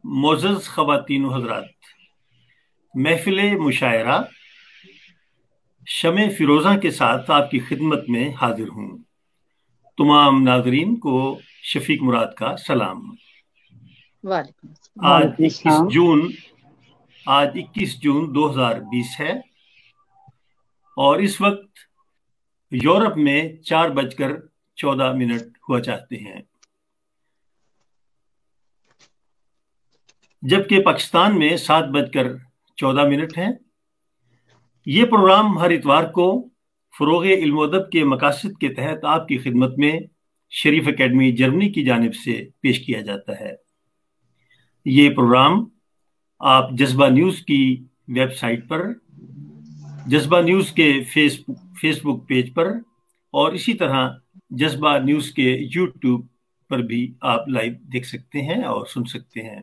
मोअज़्ज़ज़ ख़वातीन व हज़रात, महफ़िल मुशायरा शमे फ़िरोज़ा के साथ आपकी खिदमत में हाजिर हूँ। तमाम नाज़रीन को शफ़ीक मुराद का सलाम। आज 21 जून 2020 है और इस वक्त यूरोप में 4:14 हुआ चाहते हैं, जबकि पाकिस्तान में 7:14 है। ये प्रोग्राम हर इतवार को फ़रोग़ इल्म व अदब के मकासद के तहत आपकी खिदमत में शरीफ एकेडमी जर्मनी की जानिब से पेश किया जाता है। ये प्रोग्राम आप जज्बा न्यूज़ की वेबसाइट पर, जज्बा न्यूज़ के फेसबुक पेज पर और इसी तरह जज्बा न्यूज़ के यूट्यूब पर भी आप लाइव देख सकते हैं और सुन सकते हैं।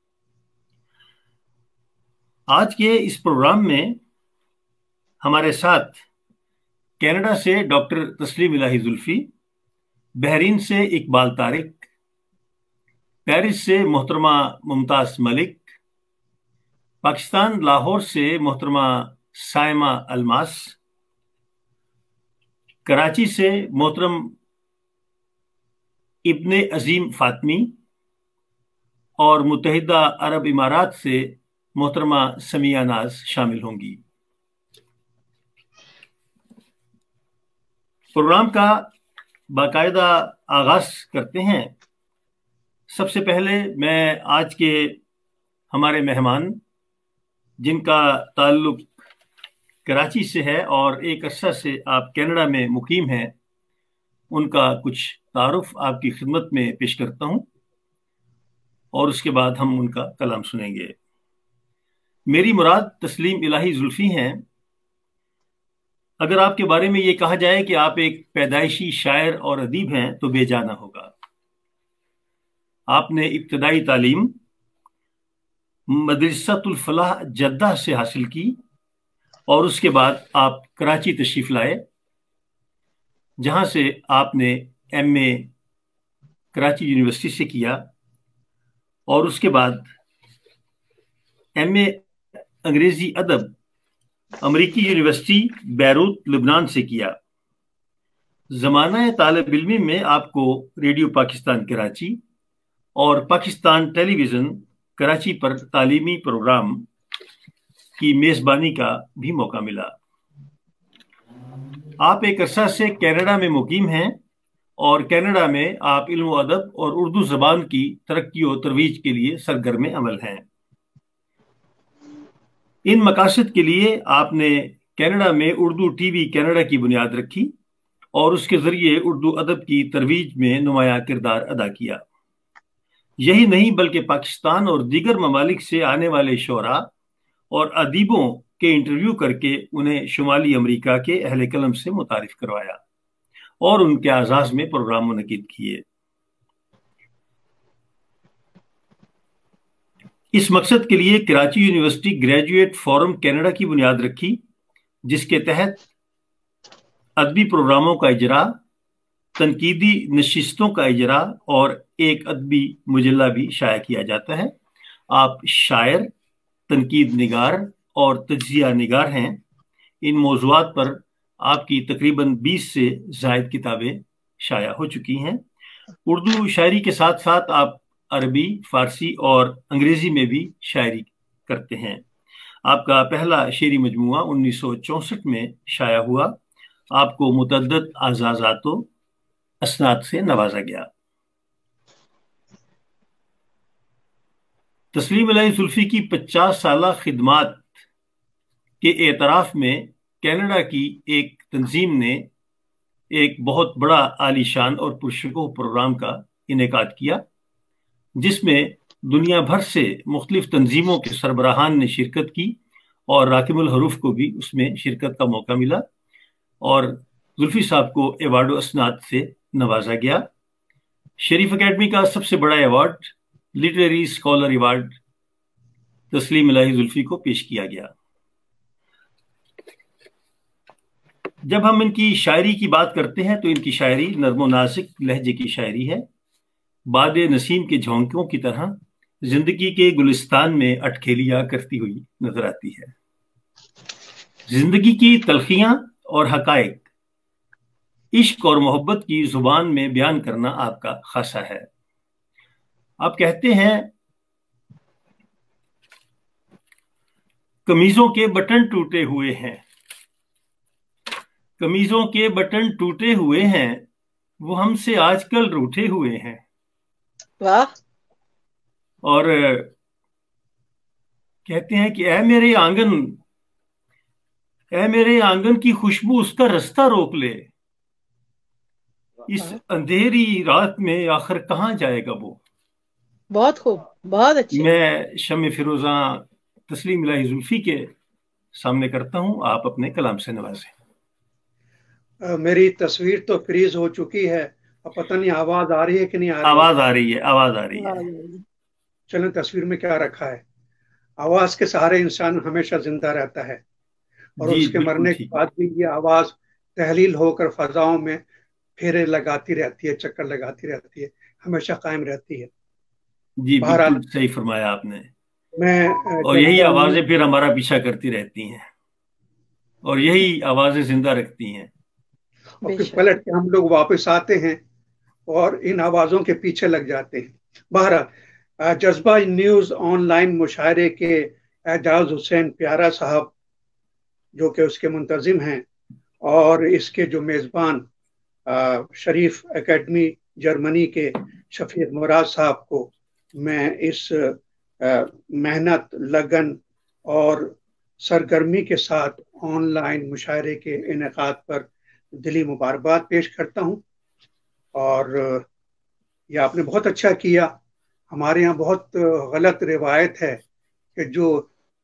आज के इस प्रोग्राम में हमारे साथ कनाडा से डॉक्टर तस्लीम इलाही जुल्फी, बहरीन से इकबाल तारिक, पेरिस से मोहतरमा मुमताज़ मलिक, पाकिस्तान लाहौर से मोहतरमा साइमा अलमास, कराची से मोहतरम इब्ने अजीम फातमी और मुत्तहिदा अरब इमारात से मोहतरमा समिया नाज शामिल होंगी। प्रोग्राम का बाकायदा आगाज करते हैं। सबसे पहले मैं आज के हमारे मेहमान, जिनका ताल्लुक कराची से है और एक अरसा से आप कनाडा में मुकीम हैं, उनका कुछ तारुफ आपकी खिदमत में पेश करता हूं और उसके बाद हम उनका कलाम सुनेंगे। मेरी मुराद तस्लीम इलाही जुल्फी हैं। अगर आपके बारे में ये कहा जाए कि आप एक पैदाइशी शायर और अदीब हैं तो बेजाना होगा। आपने इब्तदाई तालीम मदरसतुल फलाह जद्दा से हासिल की और उसके बाद आप कराची तशरीफ लाए, जहां से आपने MA कराची यूनिवर्सिटी से किया और उसके बाद MA अंग्रेजी अदब अमरीकी यूनिवर्सिटी बैरूत लबनान से किया। ज़माना तालिब इल्मी में आपको रेडियो पाकिस्तान कराची और पाकिस्तान टेलीविज़न कराची पर तालीमी प्रोग्राम की मेज़बानी का भी मौका मिला। आप एक अरसा से कनाडा में मुकीम हैं और कनाडा में आप इल्म व अदब और उर्दू ज़बान की तरक्की और तरवीज के लिए सरगर्म अमल हैं। इन मकासद के लिए आपने कनाडा में उर्दू TV कनाडा की बुनियाद रखी और उसके ज़रिए उर्दू अदब की तरवीज में नुमाया किरदार अदा किया। यही नहीं बल्कि पाकिस्तान और दीगर ममालिक से आने वाले शोरा और अदीबों के इंटरव्यू करके उन्हें शुमाली अमरीका के अहले कलम से मुतारिफ करवाया और उनके आज़ाज़ में प्रोग्राम मुनक़िद किए। इस मकसद के लिए Karachi university graduate forum Canada की बुनियाद रखी, जिसके तहत अदबी प्रोग्रामों का इजरा, तनकीदी नशिस्तों का इजरा और एक अदबी मुजल्ला भी शाया किया जाता है। आप शायर, तनकीद निगार और तज्जिया निगार हैं। इन मौज़ूआत पर आपकी तकरीबन 20 से ज़ायद किताबें शाया हो चुकी हैं। उर्दू शायरी के साथ साथ आप अरबी, फारसी और अंग्रेजी में भी शायरी करते हैं। आपका पहला शेरी मजमुआ 1964 में शाया हुआ। आपको मुतअद्दिद आज़ाज़ातो असनाद से नवाजा गया। तस्लीम इलाही जुल्फी की 50 साला खिदमात के एतराफ़ में कनाडा की एक तंजीम ने एक बहुत बड़ा आलीशान और पुरशकोह प्रोग्राम का इनेकाद किया, जिसमें दुनिया भर से मुख्तलिफ तंजीमों के सरबराहान ने शिरकत की और राकिबुल हरूफ को भी उसमें शिरकत का मौका मिला और जुल्फी साहब को एवार्ड असनाद से नवाजा गया। शरीफ एकेडमी का सबसे बड़ा अवार्ड, लिटरेरी स्कॉलर अवार्ड, तस्लीम इलाही जुल्फी को पेश किया गया। जब हम इनकी शायरी की बात करते हैं तो इनकी शायरी नर्मो नाज़िक लहजे की शायरी है। बाद नसीम के झोंकों की तरह जिंदगी के गुलिस्तान में अटखेलियां करती हुई नजर आती है। जिंदगी की तलखियां और हकायक, इश्क और मोहब्बत की जुबान में बयान करना आपका खासा है। आप कहते हैं कमीजों के बटन टूटे हुए हैं, कमीजों के बटन टूटे हुए हैं, वो हमसे आजकल रूठे हुए हैं। वाह। और कहते हैं कि ऐ मेरे आंगन की खुशबू उसका रास्ता रोक ले, इस अंधेरी रात में आखिर कहाँ जाएगा वो। बहुत खूब, बहुत अच्छे। मैं शम्मे फिरोजा तस्लीम इलाही जुल्फी के सामने करता हूं, आप अपने कलाम से नवाजें। मेरी तस्वीर तो फ्रीज हो चुकी है, अब पता नहीं आवाज आ रही है कि नहीं आ रही। आवाज आ रही है, आवाज आ रही है। चलें, तस्वीर में क्या रखा है। आवाज के सहारे इंसान हमेशा जिंदा रहता है और उसके मरने के बाद भी ये आवाज तहलील होकर फजाओं में फेरे लगाती रहती है, चक्कर लगाती रहती है, हमेशा कायम रहती है। जी बिल्कुल सही फरमाया आपने। और यही आवाजें फिर हमारा पीछा करती रहती हैं और यही आवाजें जिंदा रखती हैं। और फिर पलट के हम लोग वापस आते हैं और इन आवाजों के पीछे लग जाते हैं। बहरहाल जज्बा न्यूज ऑनलाइन मुशायरे के एजाज हुसैन प्यारा साहब, जो कि उसके मुंतजिम हैं, और इसके जो मेज़बान शरीफ एकेडमी जर्मनी के शफीक मुराद साहब को मैं इस मेहनत, लगन और सरगर्मी के साथ ऑनलाइन मुशायरे के इनेकाद पर दिली मुबारकबाद पेश करता हूँ। और ये आपने बहुत अच्छा किया। हमारे यहाँ बहुत गलत रिवायत है कि जो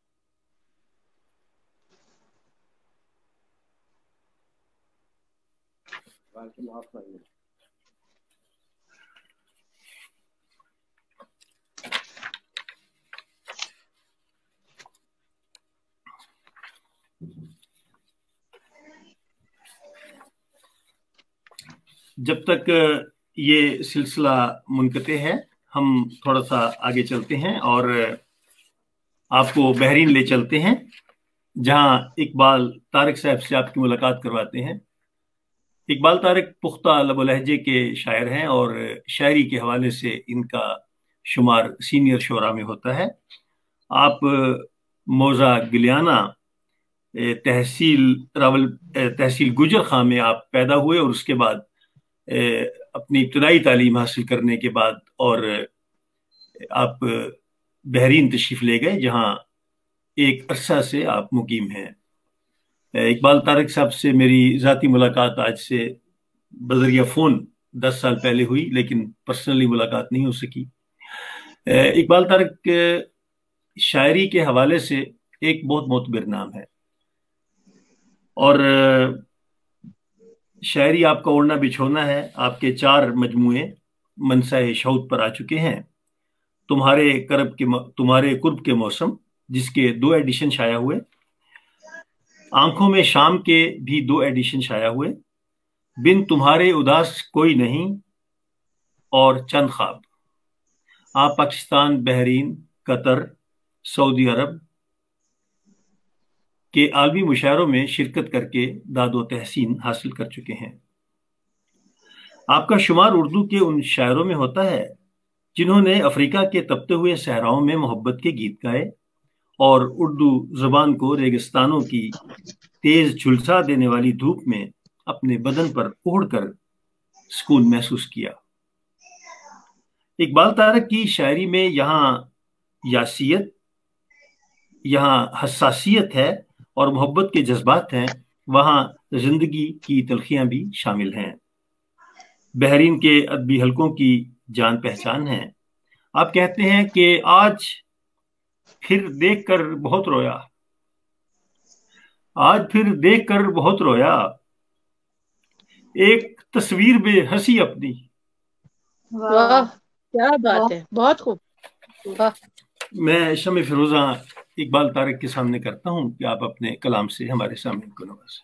जब तक ये सिलसिला मुनक़ते है, हम थोड़ा सा आगे चलते हैं और आपको बहरीन ले चलते हैं, जहां इकबाल तारिक साहब से आपकी मुलाकात करवाते हैं। इकबाल तारिक पुख्ता लब लहजे के शायर हैं और शायरी के हवाले से इनका शुमार सीनियर शोरा में होता है। आप मौजा गिलियाना तहसील गुजर खां में आप पैदा हुए और उसके बाद अपनी इब्तदाई तालीम हासिल करने के बाद और आप बहरीन तशरीफ ले गए, जहां एक अरसा से आप मुकीम हैं। इकबाल तारिक साहब से मेरी ज़ाती मुलाकात आज से बजरिया फ़ोन 10 साल पहले हुई, लेकिन पर्सनली मुलाकात नहीं हो सकी। इकबाल तारिक शायरी के हवाले से एक बहुत मोतबर नाम है और शायरी आपका ओढ़ना बिछोना है। आपके 4 मजमूए मनसाए शौद पर आ चुके हैं। तुम्हारे कुर्ब के मौसम, जिसके 2 एडिशन शाया हुए, आंखों में शाम के भी 2 एडिशन शाया हुए, बिन तुम्हारे उदास कोई नहीं और चंद ख्वाब। आप Pakistan, Bahrain, Qatar, Saudi Arab के आलमी मुशायरों में शिरकत करके दादो तहसीन हासिल कर चुके हैं। आपका शुमार उर्दू के उन शायरों में होता है जिन्होंने अफ्रीका के तपते हुए सहराओं में मोहब्बत के गीत गाए और उर्दू जुबान को रेगिस्तानों की तेज झुलसा देने वाली धूप में अपने बदन पर ओढ़कर सुकून महसूस किया। इकबाल तारिक की शायरी में यहाँ यासियत, यहाँ हसासियत है और मोहब्बत के जज्बात हैं, वहाँ जिंदगी की तलखियां भी शामिल हैं। बहरीन के अदबी हलकों की जान पहचान है। आप कहते हैं कि आज फिर देखकर बहुत रोया, आज फिर देखकर बहुत रोया, एक तस्वीर बेहसी अपनी। वाह, क्या बात है, बहुत खूब। वाह। मैं शम्मे फिरोजा इकबाल तारिक के सामने करता हूं कि आप अपने कलाम से हमारे सामने इनको नवाजें।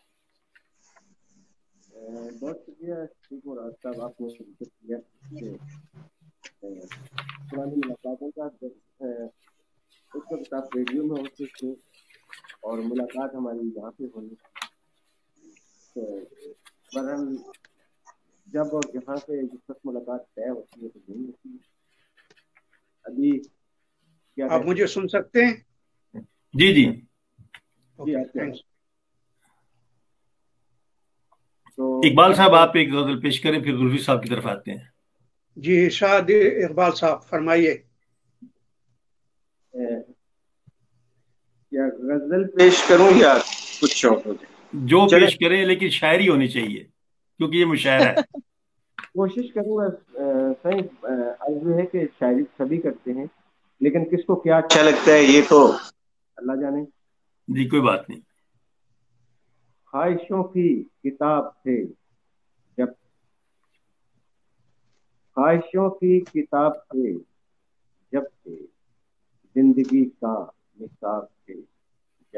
बहुत शुक्रिया साहब, आपको پرانی ملاقاتوں کا اس وقت آپ ریڈیو میں ہوتے تھے اور ملاقات ہماری یہاں پہ ہونی تو بہرحال جب اور جہاں سے جس وقت ملاقات طے ہوتی ہے تو نہیں ہوتی ہے. ابھی کیا آپ مجھے سن سکتے ہیں؟ جی جی تو اقبال صاحب آپ ایک غزل پیش کریں پھر زلفی صاحب کی طرف آتے ہیں. جی شاہد اقبال صاحب فرمائیے. کیا غزل پیش کروں یا کچھ شوق ہو جائے؟ جو پیش کریں لیکن شاعری ہونی چاہیے کیونکہ یہ مشاعرہ ہے. کوشش کروں گا. صحیح عرض ہے کہ شاعری سبھی کرتے ہیں لیکن کس کو کیا اچھا لگتا ہے یہ تو اللہ جانے. جی کوئی بات نہیں. خواہشوں کی کتاب تھے جب خواہشوں کی کتاب تھے جب تھے زندگی کا نصاب تھے جب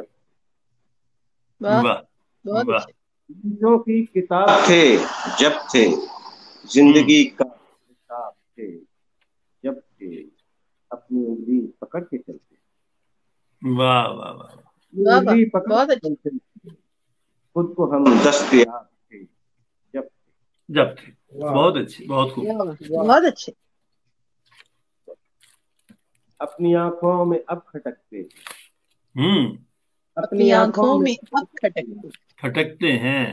خواہشوں کی کتاب تھے جب تھے زندگی کا نصاب تھے جب تھے اپنی انگلی پکڑ کے چلتے. واہ واہ واہ انگلی پکڑ کے چلتے خود کو ہم دستیاب تھے جب تھے. بہت اچھے بہت خوب بہت اچھے. اپنی آنکھوں میں اب کھٹکتے اپنی آنکھوں میں اب کھٹکتے ہیں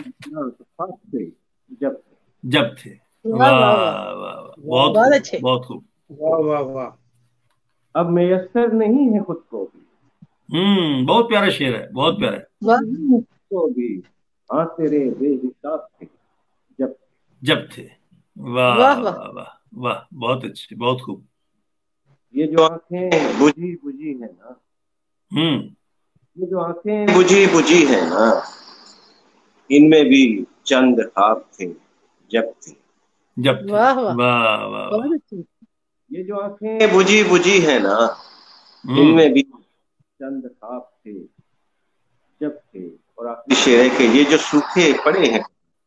جب تھے. واہ واہ بہت اچھے بہت خوب. واہ واہ واہ. اب میسر نہیں ہے خود کو بھی. بہت پیارا شعر ہے بہت پیارا ہے. کو بھی ہاں تیرے بے حساب تھے جب تھے. واہ واہ واہ واہ بہت اچھے بہت خوب. یہ جو آنکھیں بجھی بجھی ہیں نا یہ جو آنکھیں بجھی بجھی ہیں نا ان میں بھی چند خواب تھے جب تھے. واہ واہ واہ. یہ جو آنکھیں بجھی بجھی ہیں نا ان میں بھی چند خواب تھے جب تھے. اور آخری شعر ہے کہ یہ جو سوکھے پڑے ہیں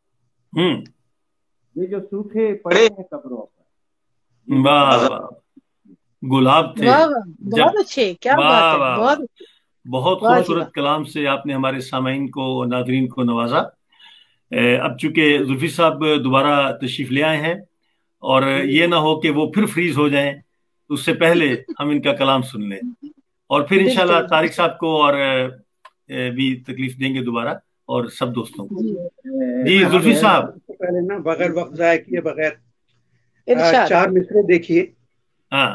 یہ جو سوکھے پڑے ہیں قبروں پر گلاب تھے. بہت اچھے. کیا بات ہے. بہت خوبصورت کلام سے آپ نے ہمارے سامعین کو ناظرین کو نوازا. اب چونکہ زلفی صاحب دوبارہ تشریف لے آئے ہیں اور یہ نہ ہو کہ وہ پھر فریز ہو جائیں اس سے پہلے ہم ان کا کلام سن لیں اور پھر انشاءاللہ طارق صاحب کو اور بھی تکلیف دیں گے دوبارہ اور سب دوستوں کو. جی زلفی صاحب پہلے نا بغیر وقت ضائع کیے بغیر 4 مصرے دیکھیے. ہاں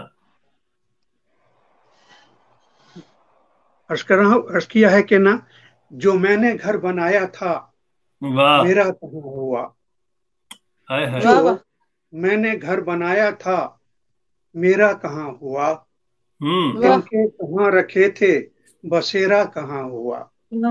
عرض کیا ہے کہ نا جو میں نے گھر بنایا تھا میرا کہاں ہوا. جو میں نے گھر بنایا تھا میرا کہاں ہوا. تن کے کہاں رکھے تھے بسیرا کہاں ہوا.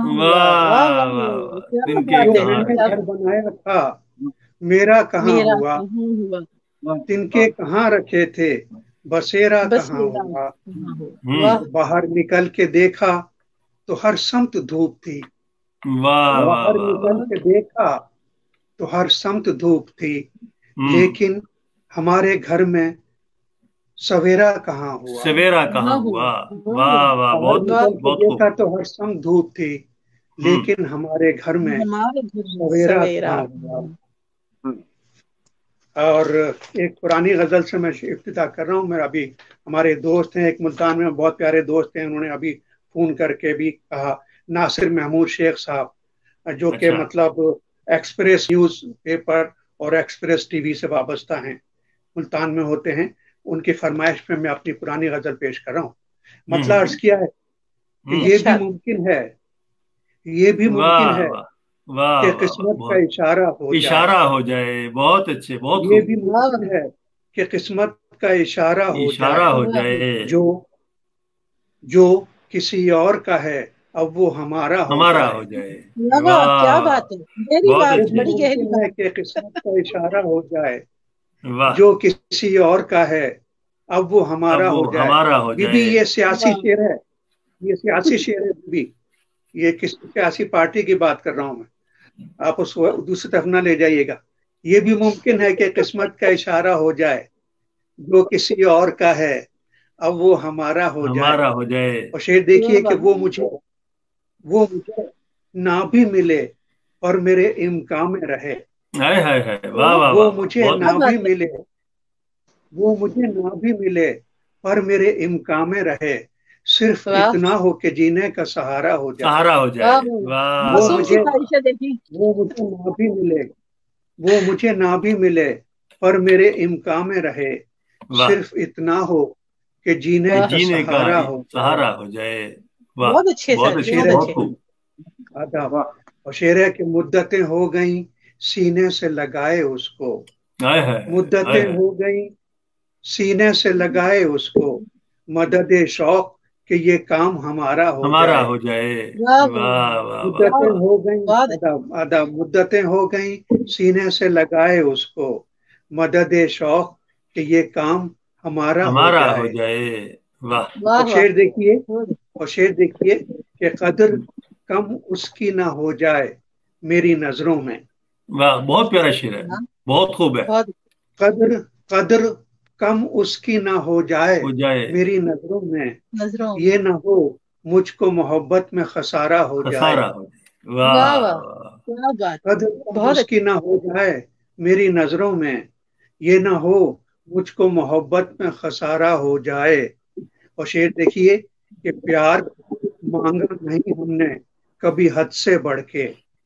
جو میں نے گھر بنایا تھا میرا کہاں ہوا. تن کے کہاں رکھے تھے بسیرا کہاں ہوا. باہر نکل کے دیکھا تو ہر سمت دھوپ تھی. باہر نکل کے دیکھا تو ہر سمت دھوپ تھی لیکن ہمارے گھر میں سویرا کہاں ہوا. سویرا کہاں ہوا. واہ واہ بہت دیکھا تو ہر سمت دھوپ تھی لیکن ہمارے گھر میں سویرا کہاں ہوا. اور ایک پرانی غزل سے میں ابتدا کر رہا ہوں. میرا ابھی ہمارے دوست ہیں ایک ملتان میں بہت پیارے دوست ہیں انہوں نے ابھی فون کر کے بھی کہا ناصر محمود شیخ صاحب جو کہ مطلب ایکسپریس نیوز پیپر اور ایکسپریس ٹی وی سے وابستہ ہیں ملتان میں ہوتے ہیں. ان کی فرمائش پہ میں اپنی پرانی غزل پیش کر رہا ہوں. مطلب عرض کیا ہے کہ یہ بھی ممکن ہے کہ قسمت کا اشارہ ہو جائے. بہت اچھے بہت. یہ بھی ممکن ہے کہ قسمت کا اشارہ ہو جائے. جو کسی اور کا ہے اب وہ ہمارا ہو جائے. کیا بات ہے. کہ قسمت کا اشارہ ہو جائے جو کسی اور کا ہے اب وہ ہمارا ہو جائے. بھی یہ سیاسی شعر ہے. یہ سیاسی شعر ہے بھی. یہ کس سیاسی پارٹی کی بات کر رہا ہوں میں. آپ اس کو دوسری طرف نہ لے جائیے گا. یہ بھی ممکن ہے کہ قسمت کا اشارہ ہو جائے जो किसी और का है अब वो हमारा हो जाए। और शेर देखिए कि वो मुझे ना भी मिले पर मेरे इम्कान में रहे। हाय हाय हाय, वाह वाह, वो मुझे ना भी मिले पर मेरे इम्कान में रहे, सिर्फ इतना हो कि जीने का सहारा हो जाए। वाह, वो मुझे ना भी मिले पर मेरे इम्कान में रहे, सिर्फ इतना हो कि जीने का सहारा हो जाए। बहुत अच्छे आदाब। और शेर है कि मुद्दतें हो गई सीने से लगाए उसको, मुद्दतें हो गई सीने से लगाए उसको, मदद शौक कि ये काम हमारा हो जाए। मुद्दतें हो गई आदाब, मुद्दतें हो गई सीने से लगाए उसको, मदद शौक कि ये काम हमारा हो जाए। वाह। और शेर देखिए कि कदर कम उसकी ना हो जाए मेरी नजरों में। वाह, बहुत प्यारा शेर है, बहुत खूब है। कदर कम उसकी ना हो जाए मेरी नजरों में, ये ना हो मुझको मोहब्बत में खसारा हो जाए। कदर कम उसकी ना हो जाए मेरी नजरों में, ये ना हो मुझको मोहब्बत में खसारा हो जाए। और शेर देखिए कि प्यार मांगा नहीं हमने कभी हद से बढ़ के,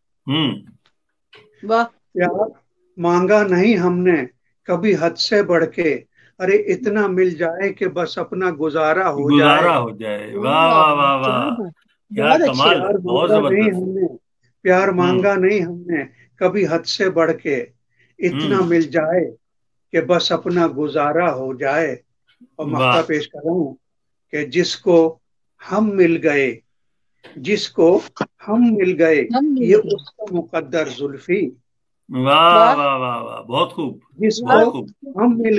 प्यार मांगा नहीं हमने कभी हद से बढ़ के, अरे इतना मिल जाए कि बस अपना गुजारा हो जाए। वाह वाह वाह, क्या कमाल, बहुत जबरदस्त। प्यार मांगा नहीं हमने कभी हद से बढ़ के, इतना मिल जाए कि बस अपना गुजारा हो जाए। और मक्ता पेश कर रहा हूं कि जिसको हम मिल गए ये उसका मुकद्दर जुल्फी। वाह वाह वाह वाह, बहुत खूब। जिसको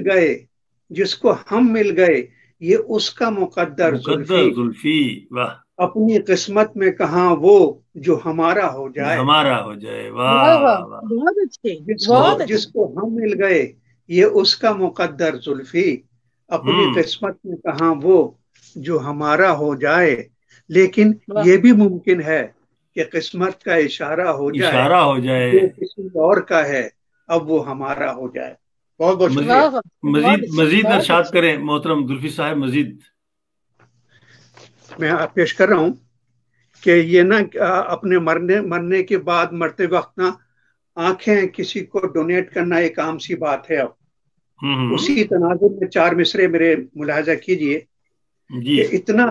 हम मिल गए ये उसका मुकद्दर जुल्फी। वाह, अपनी किस्मत में कहाँ वो जो हमारा हो जाए। वाह, बहुत अच्छे। जिसको हम मिल गए ये उसका मुकद्दर जुल्फी, अपनी किस्मत में कहाँ वो जो हमारा हो जाए। लेकिन ये भी मुमकिन है कि किस्मत का इशारा हो जाए जो किसी और का है अब वो हमारा हो जाए। बहुत बहुत शुक्रिया। मजीद इरशाद करें मोहतरम जुल्फी साहब, मजीद। मैं पेश कर रहा हूँ कि ये ना अपने मरने के बाद, मरते वक्त ना आंखें किसी को डोनेट करना एक आम सी बात है। अब उसी तनाजुर में 4 मिसरे मेरे मुलाहजा कीजिए कि इतना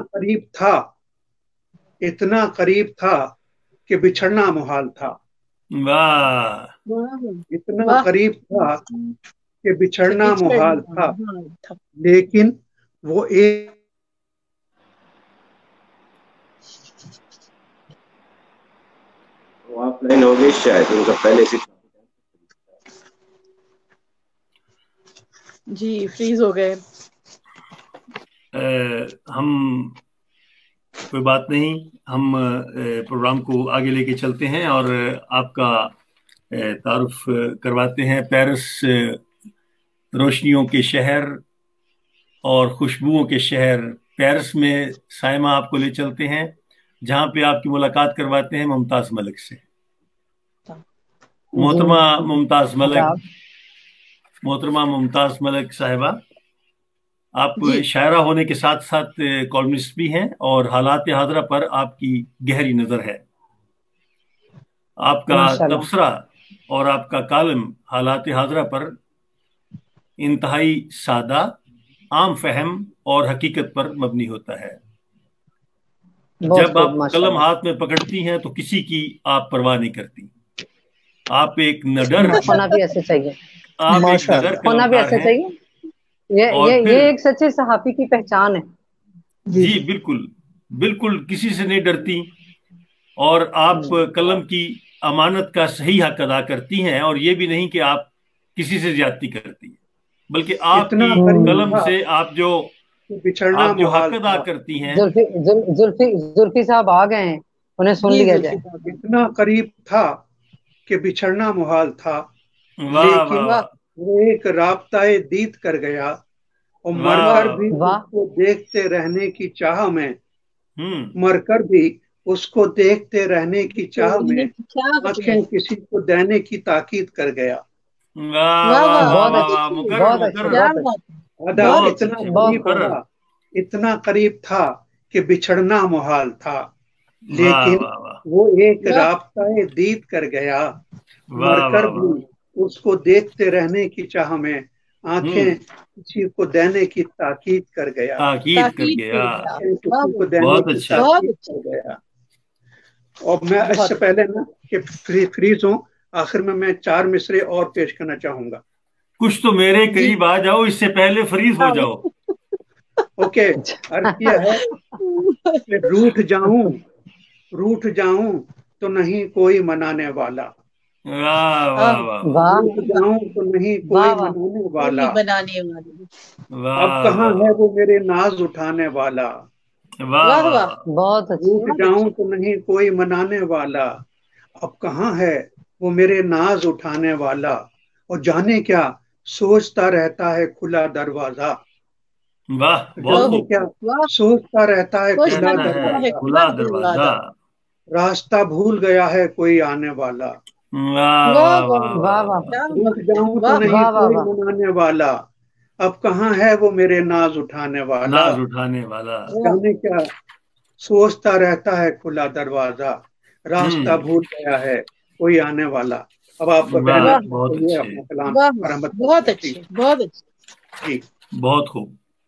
करीब था कि बिछड़ना मुहाल था। इतना करीब था कि बिछड़ना मुहाल था, लेकिन वो एक ऑफलाइन हो गए शायद, उनका पहले से जी फ्रीज हो गए। हम कोई बात नहीं, हम प्रोग्राम को आगे लेके चलते हैं और आपका तारुफ करवाते हैं। पेरिस रोशनियों के शहर और खुशबुओं के शहर पेरिस में साइमा आपको ले चलते हैं, जहां पे आपकी मुलाकात करवाते हैं मुमताज मलिक से। मोहतरमा मुमताज मलिक साहिबा, आप शायरा होने के साथ साथ कॉलमिस्ट भी हैं और हालात हाजरा पर आपकी गहरी नजर है। आपका तबसरा और आपका कालम हालात हाजरा पर इंतहाई सादा, आम फहम और हकीकत पर मबनी होता है। जब आप कलम हाथ में पकड़ती हैं तो किसी की आप परवाह नहीं करती। आप एक निडर होना भी ऐसे चाहिए, आप एक निडर होना भी ऐसे चाहिए। ये एक सच्चे सहाफी की पहचान है। जी बिल्कुल बिल्कुल, किसी से नहीं डरती और आप कलम की अमानत का सही हक अदा करती हैं। और ये भी नहीं कि आप किसी से ज्यादती करती हैं, बल्कि आपकी कलम से आप जो हक अदा करती हैं। जुल्फी साहब आ गए हैं, उन्हें सुन लिया जाए। इतना करीब था कि बिछड़ना मुहाल था, लेकिन वो एक राब्ताए दीद कर गया اور مر کر بھی اس کو دیکھتے رہنے کی چاہ میں، مر کر بھی اس کو دیکھتے رہنے کی چاہ میں آنکھیں کسی کو دینے کی تاکید کر گیا۔ اتنا قریب تھا کہ بچھڑنا محال تھا، لیکن وہ ایک رابطہ دید کر گیا۔ مر کر بھی اس کو دیکھتے رہنے کی چاہ میں آنکھیں کسی کو دینے کی تاکید کر گیا۔ اور میں اس سے پہلے نا کہ فریز ہوں، آخر میں 4 مصرے اور پیش کرنا چاہوں گا۔ کچھ تو میرے قریب آ جاؤ، اس سے پہلے فریز ہو جاؤ۔ اوکے، عرض کیا ہے کہ روٹھ جاؤں تو نہیں کوئی منانے والا، روٹھ جاؤں تو نہیں کوئی منانے والا، اب کہاں ہے وہ میرے ناز اٹھانے والا، روٹھ جاؤں تو نہیں کوئی منانے والا، اب کہاں ہے وہ میرے ناز اٹھانے والا، اور جانے کیا سوچتا رہتا ہے کھلا دروازہ، کیا سوچتا رہتا ہے کھلا دروازہ، راستہ بھول گیا ہے کوئی آنے والا، روٹھ جاؤں تو نہیں کوئی منانے والا، اب کہاں ہے وہ میرے ناز اٹھانے والا، جانے کیا سوچتا رہتا ہے کھلا دروازہ، راستہ بھول گیا ہے کوئی آنے والا۔ اب آپ کو اپنا کلام بہت اچھی، بہت اچھی، جی بہت خوب۔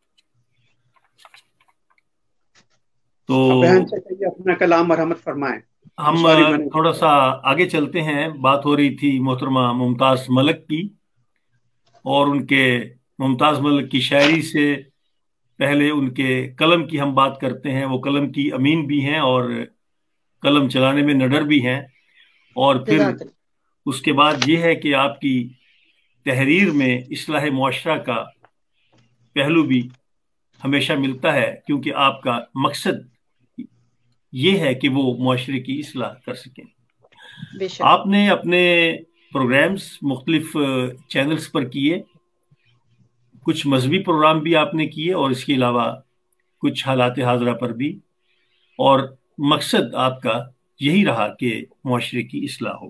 تو بہن سے کہیے اپنا کلام مرحمت فرمائیں۔ ہم تھوڑا سا آگے چلتے ہیں۔ بات ہو رہی تھی محترمہ ممتاز ملک کی، اور ان کے ممتاز ملک کی شاعری سے پہلے ان کے قلم کی ہم بات کرتے ہیں۔ وہ قلم کی امین بھی ہیں اور قلم چلانے میں نڈر بھی ہیں، اور پھر اس کے بعد یہ ہے کہ آپ کی تحریر میں اصلاح معاشرہ کا پہلو بھی ہمیشہ ملتا ہے، کیونکہ آپ کا مقصد یہ ہے کہ وہ معاشرے کی اصلاح کر سکیں۔ آپ نے اپنے پروگرامز مختلف چینلز پر کیے، کچھ مذہبی پروگرام بھی آپ نے کیے، اور اس کے علاوہ کچھ حالات حاضرہ پر بھی، اور مقصد آپ کا یہی رہا کہ معاشرے کی اصلاح ہو۔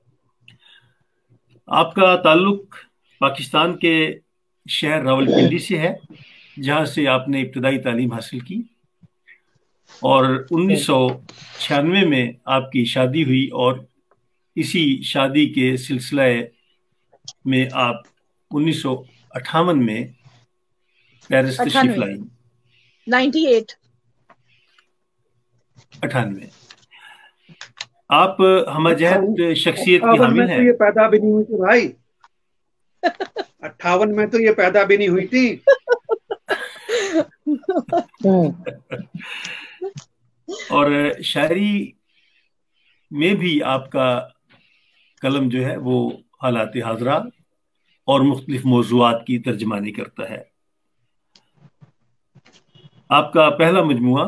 آپ کا تعلق پاکستان کے شہر راولپنڈی سے ہے، جہاں سے آپ نے ابتدائی تعلیم حاصل کی، اور 1996 میں آپ کی شادی ہوئی، اور اسی شادی کے سلسلہ میں آپ 1958 میں پیرس تشریف لائیں۔ 98 آپ ہمہ جہت شخصیت کی حامل ہیں۔ یہ پیدا بھی نہیں ہوئی تھی بھائی، 58 میں تو یہ پیدا بھی نہیں ہوئی تھی۔ اور شاعری میں بھی آپ کا قلم جو ہے وہ حالات حاضرہ اور مختلف موضوعات کی ترجمانی کرتا ہے۔ آپ کا پہلا مجموعہ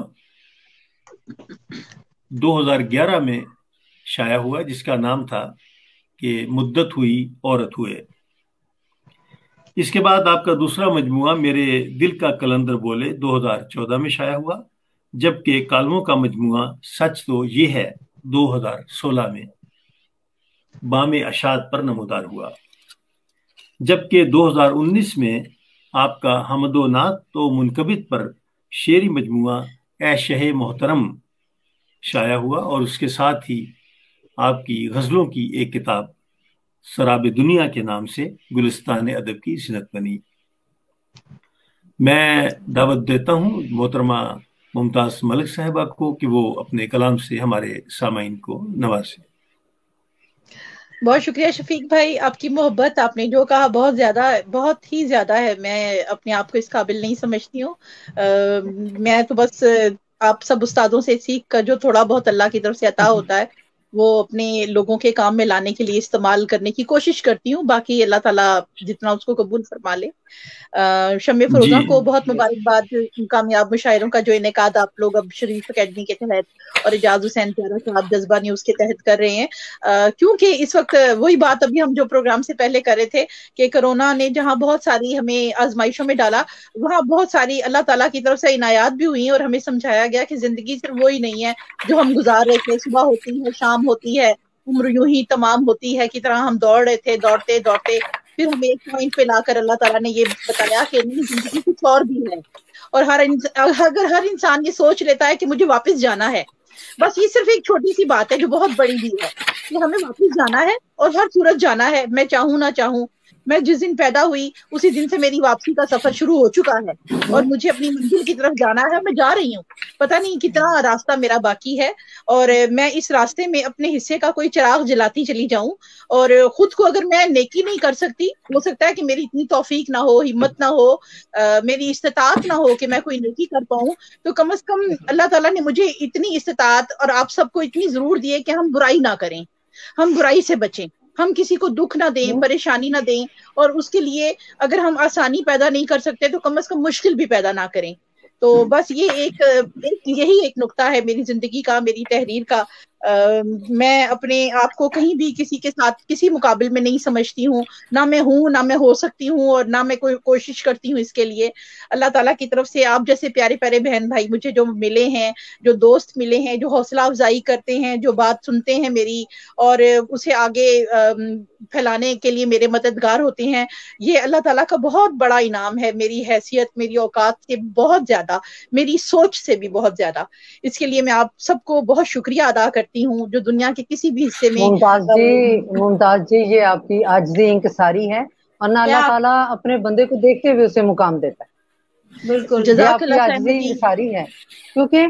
2011 میں شائع ہوا، جس کا نام تھا کہ مدت ہوئی عورت ہوئے۔ اس کے بعد آپ کا دوسرا مجموعہ میرے دل کا کلندر بولے 2014 میں شائع ہوا، جبکہ کالموں کا مجموعہ سچ تو یہ ہے 2016 میں بام اشاعت پر نمودار ہوا، جبکہ 2019 میں آپ کا حمد و نعت تو منکبت پر شعری مجموعہ اے شہ محترم شائع ہوا، اور اس کے ساتھ ہی آپ کی غزلوں کی ایک کتاب سراب دنیا کے نام سے گلستان ادب کی زینت بنی۔ میں دعوت دیتا ہوں محترمہ ممتاز ملک صاحبہ کو کہ وہ اپنے کلام سے ہمارے سامعین کو نوازیں۔ بہت شکریہ شفیق بھائی، آپ کی محبت، آپ نے جو کہا بہت ہی زیادہ ہے۔ میں اپنے آپ کو اس قابل نہیں سمجھتی ہوں، میں تو بس آپ سب استادوں سے سیکھ کر جو تھوڑا بہت اللہ کی طرف سے عطا ہوتا ہے وہ اپنے لوگوں کے کام میں لانے کے لیے استعمال کرنے کی کوشش کرتی ہوں، باقی اللہ تعالیٰ جتنا اس کو قبول فرما لے۔ शम्मे फरोजा को बहुत मुबारकबाद, कामयाब मुशायरों का जो इनेकाद आप लोग अब शरीफ एकेडमी के तहत और एजाज हुसैन प्यारा साहब जज्बा न्यूज के तहत कर रहे हैं, क्योंकि इस वक्त वही बात अभी हम जो प्रोग्राम से पहले कर रहे थे कि कोरोना ने जहां बहुत सारी हमें आजमाइशों में डाला, वहां बहुत सारी अल्लाह ताला की तरफ से इनायात भी हुई और हमें समझाया गया कि जिंदगी सिर्फ वही नहीं है जो हम गुजार रहे थे, सुबह होती है, शाम होती है, उम्र यूं ही तमाम होती है की तरह हम दौड़ रहे थे, दौड़ते दौड़ते फिर हमें एक पॉइंट पे लाकर अल्लाह ताला ने ये बताया कि नहीं, जिंदगी कुछ और भी है। और अगर हर इंसान ये सोच लेता है कि मुझे वापस जाना है, बस ये सिर्फ एक छोटी सी बात है जो बहुत बड़ी भी है कि हमें वापस जाना है और हर सूरत जाना है, मैं चाहूं ना चाहूं। मैं जिस दिन पैदा हुई उसी दिन से मेरी वापसी का सफर शुरू हो चुका है और मुझे अपनी मंजिल की तरफ जाना है, मैं जा रही हूँ। पता नहीं कितना रास्ता मेरा बाकी है और मैं इस रास्ते में अपने हिस्से का कोई चिराग जलाती चली जाऊं। और खुद को अगर मैं नेकी नहीं कर सकती, हो सकता है कि मेरी इतनी तौफीक ना हो, हिम्मत ना हो, मेरी इस्तिताअत ना हो कि मैं कोई नेकी कर पाऊं, तो कम से कम अल्लाह ताला ने मुझे इतनी इस्तिताअत और आप सबको इतनी जरूर दी है कि हम बुराई ना करें, हम बुराई से बचें, हम किसी को दुख ना दें, परेशानी ना दें, और उसके लिए अगर हम आसानी पैदा नहीं कर सकते तो कम से कम मुश्किल भी पैदा ना करें। तो बस ये यही एक नुक्ता है मेरी जिंदगी का, मेरी तहरीर का। मैं अपने आप को कहीं भी किसी के साथ किसी मुकाबले में नहीं समझती हूँ, ना मैं हूँ, ना मैं हो सकती हूँ, और ना मैं कोई कोशिश करती हूँ इसके लिए। अल्लाह ताला की तरफ से आप जैसे प्यारे प्यारे बहन भाई मुझे जो मिले हैं, जो दोस्त मिले हैं, जो हौसला अफजाई करते हैं, जो बात सुनते हैं मेरी और उसे आगे फैलाने के लिए मेरे मददगार होते हैं, ये अल्लाह ताला का बहुत बड़ा इनाम है, मेरी हैसियत, मेरी औकात से बहुत ज्यादा, मेरी सोच से भी बहुत ज्यादा। इसके लिए मैं आप सबको बहुत शुक्रिया अदा करती हूँ जो दुनिया के किसी भी हिस्से में। मुमताज जी ये आपकी आजिज़ी इंकसारी है, वरना अल्लाह ताला अपने बंदे को देखते हुए उसे मुकाम देता है। बिल्कुल, जज़ाकल्लाह आजिज़ी इंकसारी है, क्योंकि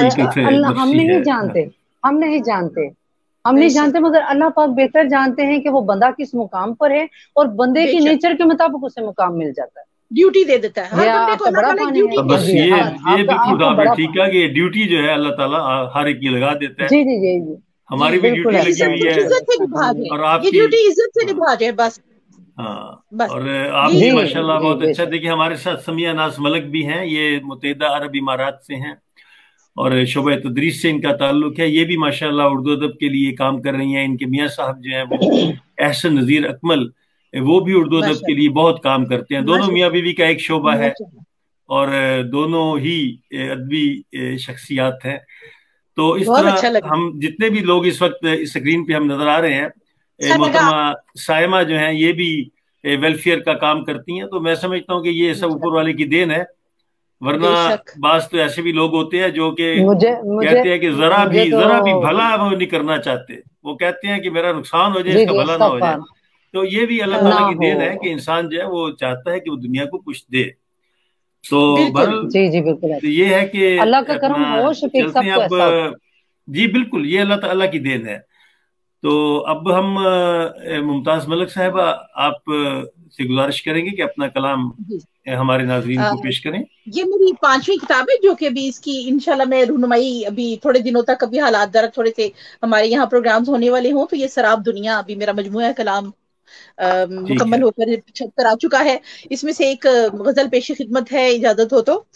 हम नहीं जानते मगर अल्लाह पाक बेहतर जानते हैं कि वो बंदा किस मुकाम पर है और बंदे की नेचर के मुताबिक उसे मुकाम मिल जाता है, ड्यूटी दे देता है हर बंदे को। बड़ा ड्यूटी बस ये बिल्कुल आपने ठीक है कि ड्यूटी जो है अल्लाह ताला हर एक की लगा देता है। जी जी जी जी, हमारी भी ड्यूटी लगी हुई है और आपकी ड्यूटी इज्जत से निभा जाए बस। हाँ, और आप भी माशाल्लाह बहुत अच्छा। देखिए हमारे साथ समिया नाज मलक भी हैं, ये मुत्तहिदा अरब इमारात से हैं और शोबे तदरीस से इनका ताल्लुक है। ये भी माशाल्लाह उर्दू अदब के लिए काम कर रही हैं। इनके मियाँ साहब जो हैं वो एहसन नज़ीर अकमल, वो भी उर्दू अदब के लिए बहुत काम करते हैं। दोनों मियाँ बीवी का एक शोबा है और दोनों ही अदबी शख्सियात हैं। तो इस तरह हम जितने भी लोग इस वक्त स्क्रीन पे हम नजर आ रहे हैं, मोहतरमा सायमा जो हैं ये भी वेलफेयर का काम करती हैं। तो मैं समझता हूँ कि ये सब ऊपर वाले की देन है, वरना बास तो ऐसे भी लोग होते हैं जो कि कहते हैं कि जरा भी भला वो नहीं करना चाहते, वो कहते हैं कि मेरा नुकसान हो जाए, इसका भला ना हो जाए। तो ये भी अल्लाह ताला की देन है कि इंसान जो है वो चाहता है कि वो दुनिया को कुछ दे। तो बिल्कुल ये है कि अल्लाह का करम हो, चलते हैं अब। जी बिल्कुल, ये अल्लाह ताला की देन है। तो अब हम मुमताज मलक साहबा आप से गुजारिश करेंगे कि अपना कलाम हमारे नाज़रीन को पेश करें। ये मेरी 5वीं किताब है जो कि अभी इसकी इंशाल्लाह मैं रहनुमाई अभी थोड़े दिनों तक, अभी हालात दरक थोड़े से हमारे यहाँ प्रोग्राम्स होने वाले हों, तो ये सराब दुनिया अभी मेरा मजमुआ कलाम मुकम्मल होकर छत पर आ चुका है। इसमें से एक गजल पेश खिदमत है, इजाजत हो तो।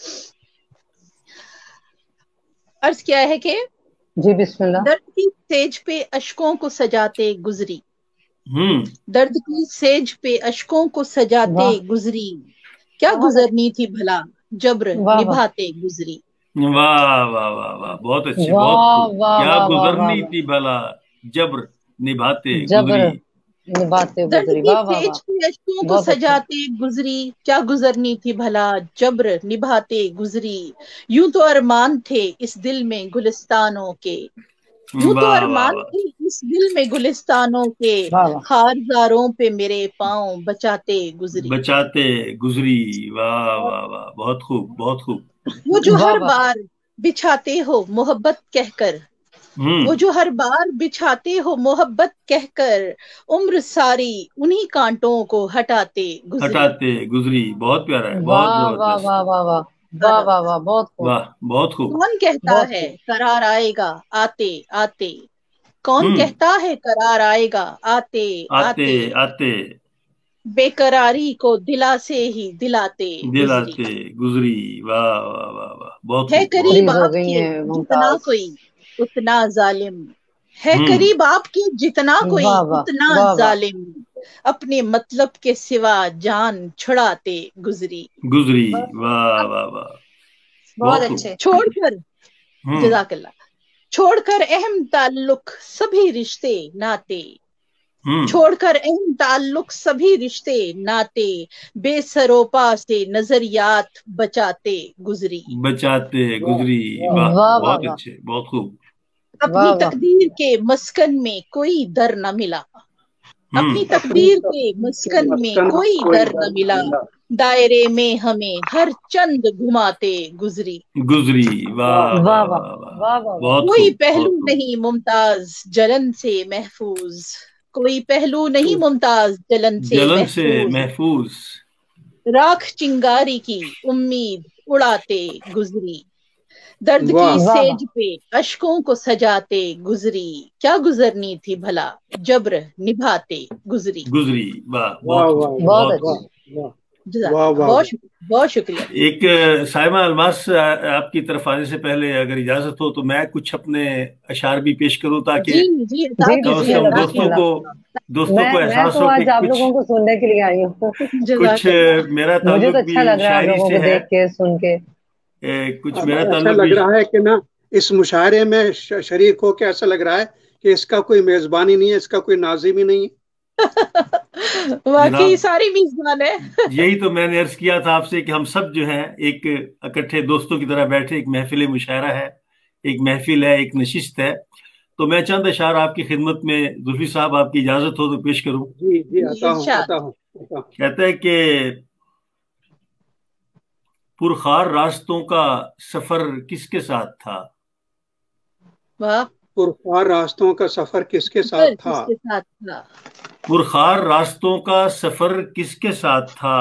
अर्ज किया है कि जी बिस्मिल्लाह। दर्द की सेज पे अश्कों को सजाते गुजरी, दर्द की सेज पे अश्कों को सजाते गुजरी, क्या गुजरनी थी भला जब्र निभाते गुजरी। वाह वाह वाह वाह, बहुत अच्छी, बहुत क्या गुजरनी थी भला जब्र निभाते गुजरी, अश्कों को सजाते गुजरी, क्या गुजरनी थी भला जब्र निभाते गुजरी। यूं तो अरमान थे इस दिल में गुलिस्तानों के, यूं तो अरमान थे इस दिल में गुलिस्तानों के, हारजारों पे मेरे पाँव बचाते गुजरी। वाह वाह वाह, बहुत खूब बहुत खूब। वो जो हर बार बिछाते हो मोहब्बत कहकर, वो जो हर बार बिछाते हो मोहब्बत कहकर, उम्र सारी उन्हीं कांटों को हटाते गुजरी। बहुत प्यारा है, बहुत वाह वाह वाह वाह वाह वाह वाह, बहुत खूब। कौन कहता है करार आएगा आते आते, कौन कहता है करार आएगा आते आते। बेकरारी को दिला से ही दिलाते गुजरी। वाह वाह वाह वाह, बहुत है करीब हो आपके गई हैं जितना मुमताज। कोई उतना जालिम, है करीब आपके जितना कोई वाह वाह उतना वाह वाह जालिम, अपने मतलब के सिवा जान छुड़ाते गुजरी। वाह वाह वाह, बहुत अच्छे। छोड़कर जज़ाकल्लाह, छोड़कर अहम ताल्लुक सभी रिश्ते नाते, छोड़कर अहम ताल्लुक सभी रिश्ते नाते, बेसरोपा से नजरियात बचाते गुजरी। वाह, बहुत अच्छे, बहुत खूब। अपनी तकदीर के मस्कन में कोई दर न मिला, अपनी तकदीर के मस्कन में कोई दर न मिला, दायरे में हमें हर चंद घुमाते गुजरी। वाह वाह वाह, कोई पहलू नहीं मुमताज जलन से महफूज, कोई पहलू नहीं मुमताज जलन से महफूज, राख चिंगारी की उम्मीद उड़ाते गुजरी, दर्द की सेज पे अश्कों को सजाते गुजरी, क्या गुजरनी थी भला जब्र निभाते गुजरी। वाह, बहुत शुक्रिया। एक साइमा अलमास, आपकी तरफ आने से पहले अगर इजाजत हो तो मैं कुछ अपने अशार भी पेश करूं, ताकि दोस्तों को एहसास हो कि आप लोगों को सुनने के लिए आई हूँ। कुछ मेरा मुझे तो अच्छा लग रहा है लोगों को देख के सुन के। कुछ मेरा ऐसा लग रहा है कि ना इस मुशायरे में शरीक हो के ऐसा लग रहा है कि इसका कोई मेजबानी नहीं है, इसका कोई नाज़िम ही नहीं है। वाकई सारी मेजबान है। यही तो मैंने अर्ज किया था आपसे कि हम सब जो हैं एक इकट्ठे दोस्तों की तरह बैठे, एक महफिल मुशायरा है, एक महफिल है, एक नशिस्त है। तो मैं चंद अशार आपकी खिदमत में, जुल्फी साहब आपकी इजाजत हो तो पेश करूं। जी आता हूं। कहता है कि पुरखार रास्तों का सफर किसके साथ था? वाह, पुरखार रास्तों का सफर किसके साथ था? पुरखार रास्तों का सफर किसके साथ था?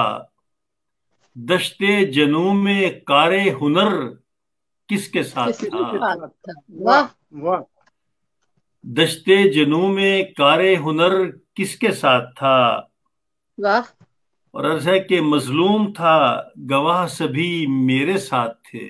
दश्ते जनू में कारे हुनर किसके साथ था? वाह, दश्ते जनू में कारे हुनर किसके साथ था? वाह। और अर्ज है कि मजलूम था गवाह सभी मेरे साथ थे।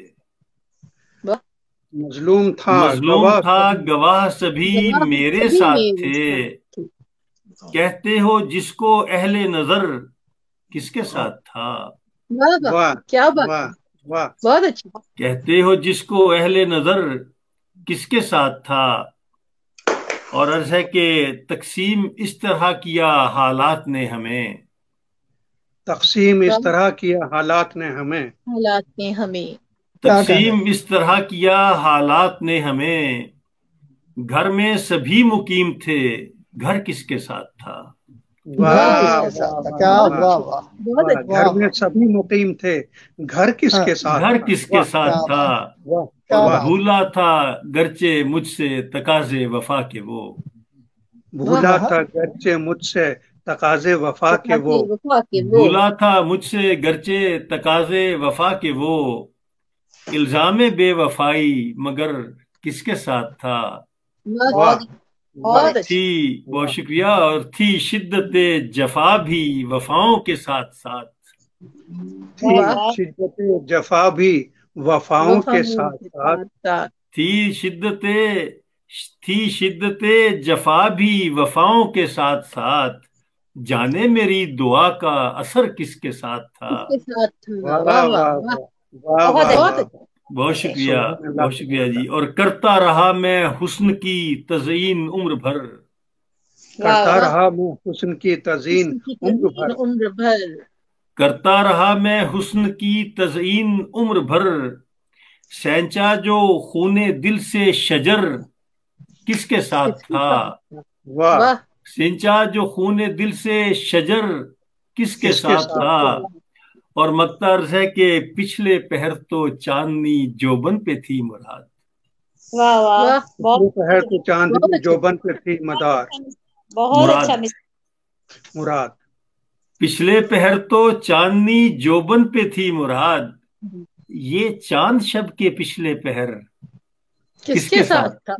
मजलूम था गवाह सभी मेरे साथ थे। कहते हो जिसको अहले नजर किसके साथ था? वाह, क्या बात, बहुत अच्छा। कहते हो जिसको अहले नजर किसके साथ था? और अर्ज है कि तकसीम इस तरह किया हालात ने हमें, तकसीम इस तरह किया हालात ने हमें, तकसीम इस तरह किया हालात ने हमें। घर में सभी मुकीम थे, घर किसके साथ था? घर में सभी मुकीम थे, घर किसके साथ था? भूला था गरचे मुझसे तकाजे वफा के वो, भूला था गरचे मुझसे तकाजे वफा के वो, भूला था मुझसे गरचे तकाजे वफा के वो। इल्जामे बेवफाई मगर किसके साथ था? थी, बहुत शुक्रिया। और थी शिद्दत जफा भी वफाओं के साथ साथ, शिद्दत जफा भी वफाओं के साथ साथ, थी शिद्दत जफा भी वफाओं के साथ साथ। जाने मेरी दुआ का असर किसके साथ था? बहुत शुक्रिया जी। और करता रहा मैं हुस्न की तज़ीन उम्र भर, करता रहा मैं हुस्न की तज़ीन उम्र भर, करता रहा मैं हुस्न की तज़ीन उम्र भर। सैंचा जो खूने दिल से शजर किसके साथ था? वाह, सिंचा जो खूने दिल से शजर किसके साथ था? और मकतार्ज है कि पिछले पहर तो चांदनी जोबन पे थी मुराद, पिछले पहर तो चांदनी जोबन पे थी मदार, मुराद। पिछले पहर तो चांदनी जोबन पे थी मुराद। ये चांद शब के पिछले पहर किसके साथ था?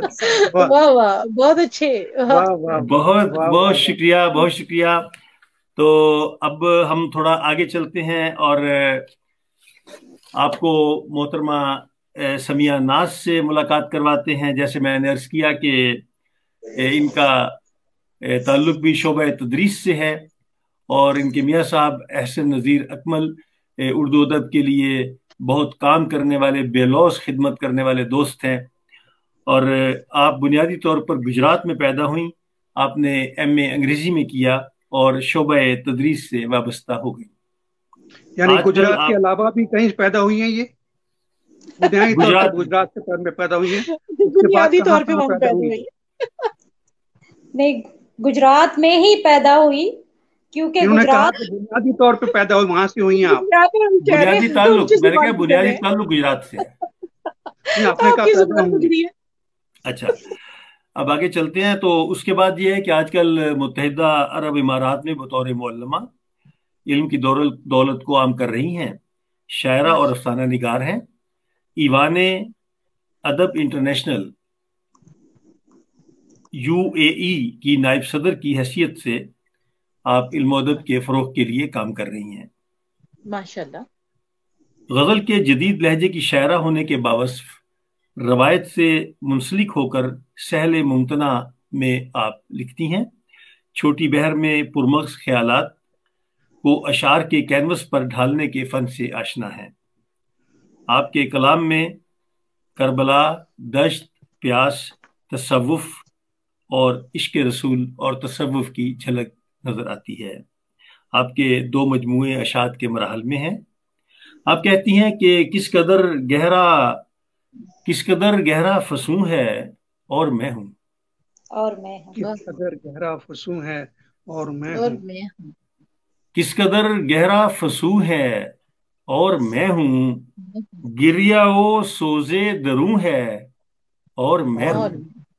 वाह वाह, बहुत अच्छे। बहुत शुक्रिया, बहुत शुक्रिया। تو اب ہم تھوڑا آگے چلتے ہیں اور آپ کو محترمہ سمیہ ناز سے ملاقات کرواتے ہیں. جیسے میں نے عرض کیا کہ ان کا تعلق بھی شعبہ تدریس سے ہے اور ان کے میاں صاحب احسن نذیر اکمل اردو ادب کے لیے بہت کام کرنے والے، بے لوث خدمت کرنے والے دوست ہیں. اور آپ بنیادی طور پر گجرات میں پیدا ہوئیں، آپ نے ایم اے انگریزی میں کیا اور شعبہ تدریس سے وابستہ ہو گئی. یعنی گجرات کے علاوہ بھی کہیں پیدا ہوئی ہیں؟ یہ گجرات سے میں پیدا ہوئی ہیں؟ بنیادی طور پہ پیدا ہوئی نہیں، گجرات میں ہی پیدا ہوئی، کیونکہ گجرات بنیادی طور پہ پیدا ہوئی، وہاں سے ہوئی ہیں آپ؟ بنیادی تعلق، میں نے کہا بنیادی تعلق گجرات سے ہے. اچھا، اب آگے چلتے ہیں. تو اس کے بعد یہ ہے کہ آج کل متحدہ عرب امارات میں بطور معلمہ علم کی دولت کو عام کر رہی ہیں، شاعرہ اور افسانہ نگار ہیں. ایوان ادب انٹرنیشنل UAE کی نائب صدر کی حیثیت سے آپ علم و ادب کے فروغ کے لیے کام کر رہی ہیں. ماشاءاللہ. غزل کے جدید لہجے کی شاعرہ ہونے کے باوصف روایت سے منسلک ہو کر سہل ممتنع میں آپ لکھتی ہیں. چھوٹی بہر میں پرمغز خیالات کو اشعار کے کینوس پر ڈھالنے کے فن سے آشنا ہیں. آپ کے کلام میں کربلا، دشت، پیاس، تصوف اور عشق رسول اور تصوف کی جھلک نظر آتی ہے. آپ کے 2 مجموعے اشعار کے مراحل میں ہیں. آپ کہتی ہیں کہ کس قدر گہرا فسوں ہے اور میں ہوں، کس قدر گہرا فسوں ہے اور میں ہوں، کس قدر گہرا فسوں ہے اور میں ہوں، گریا و سوزے دروں ہے اور میں ہوں.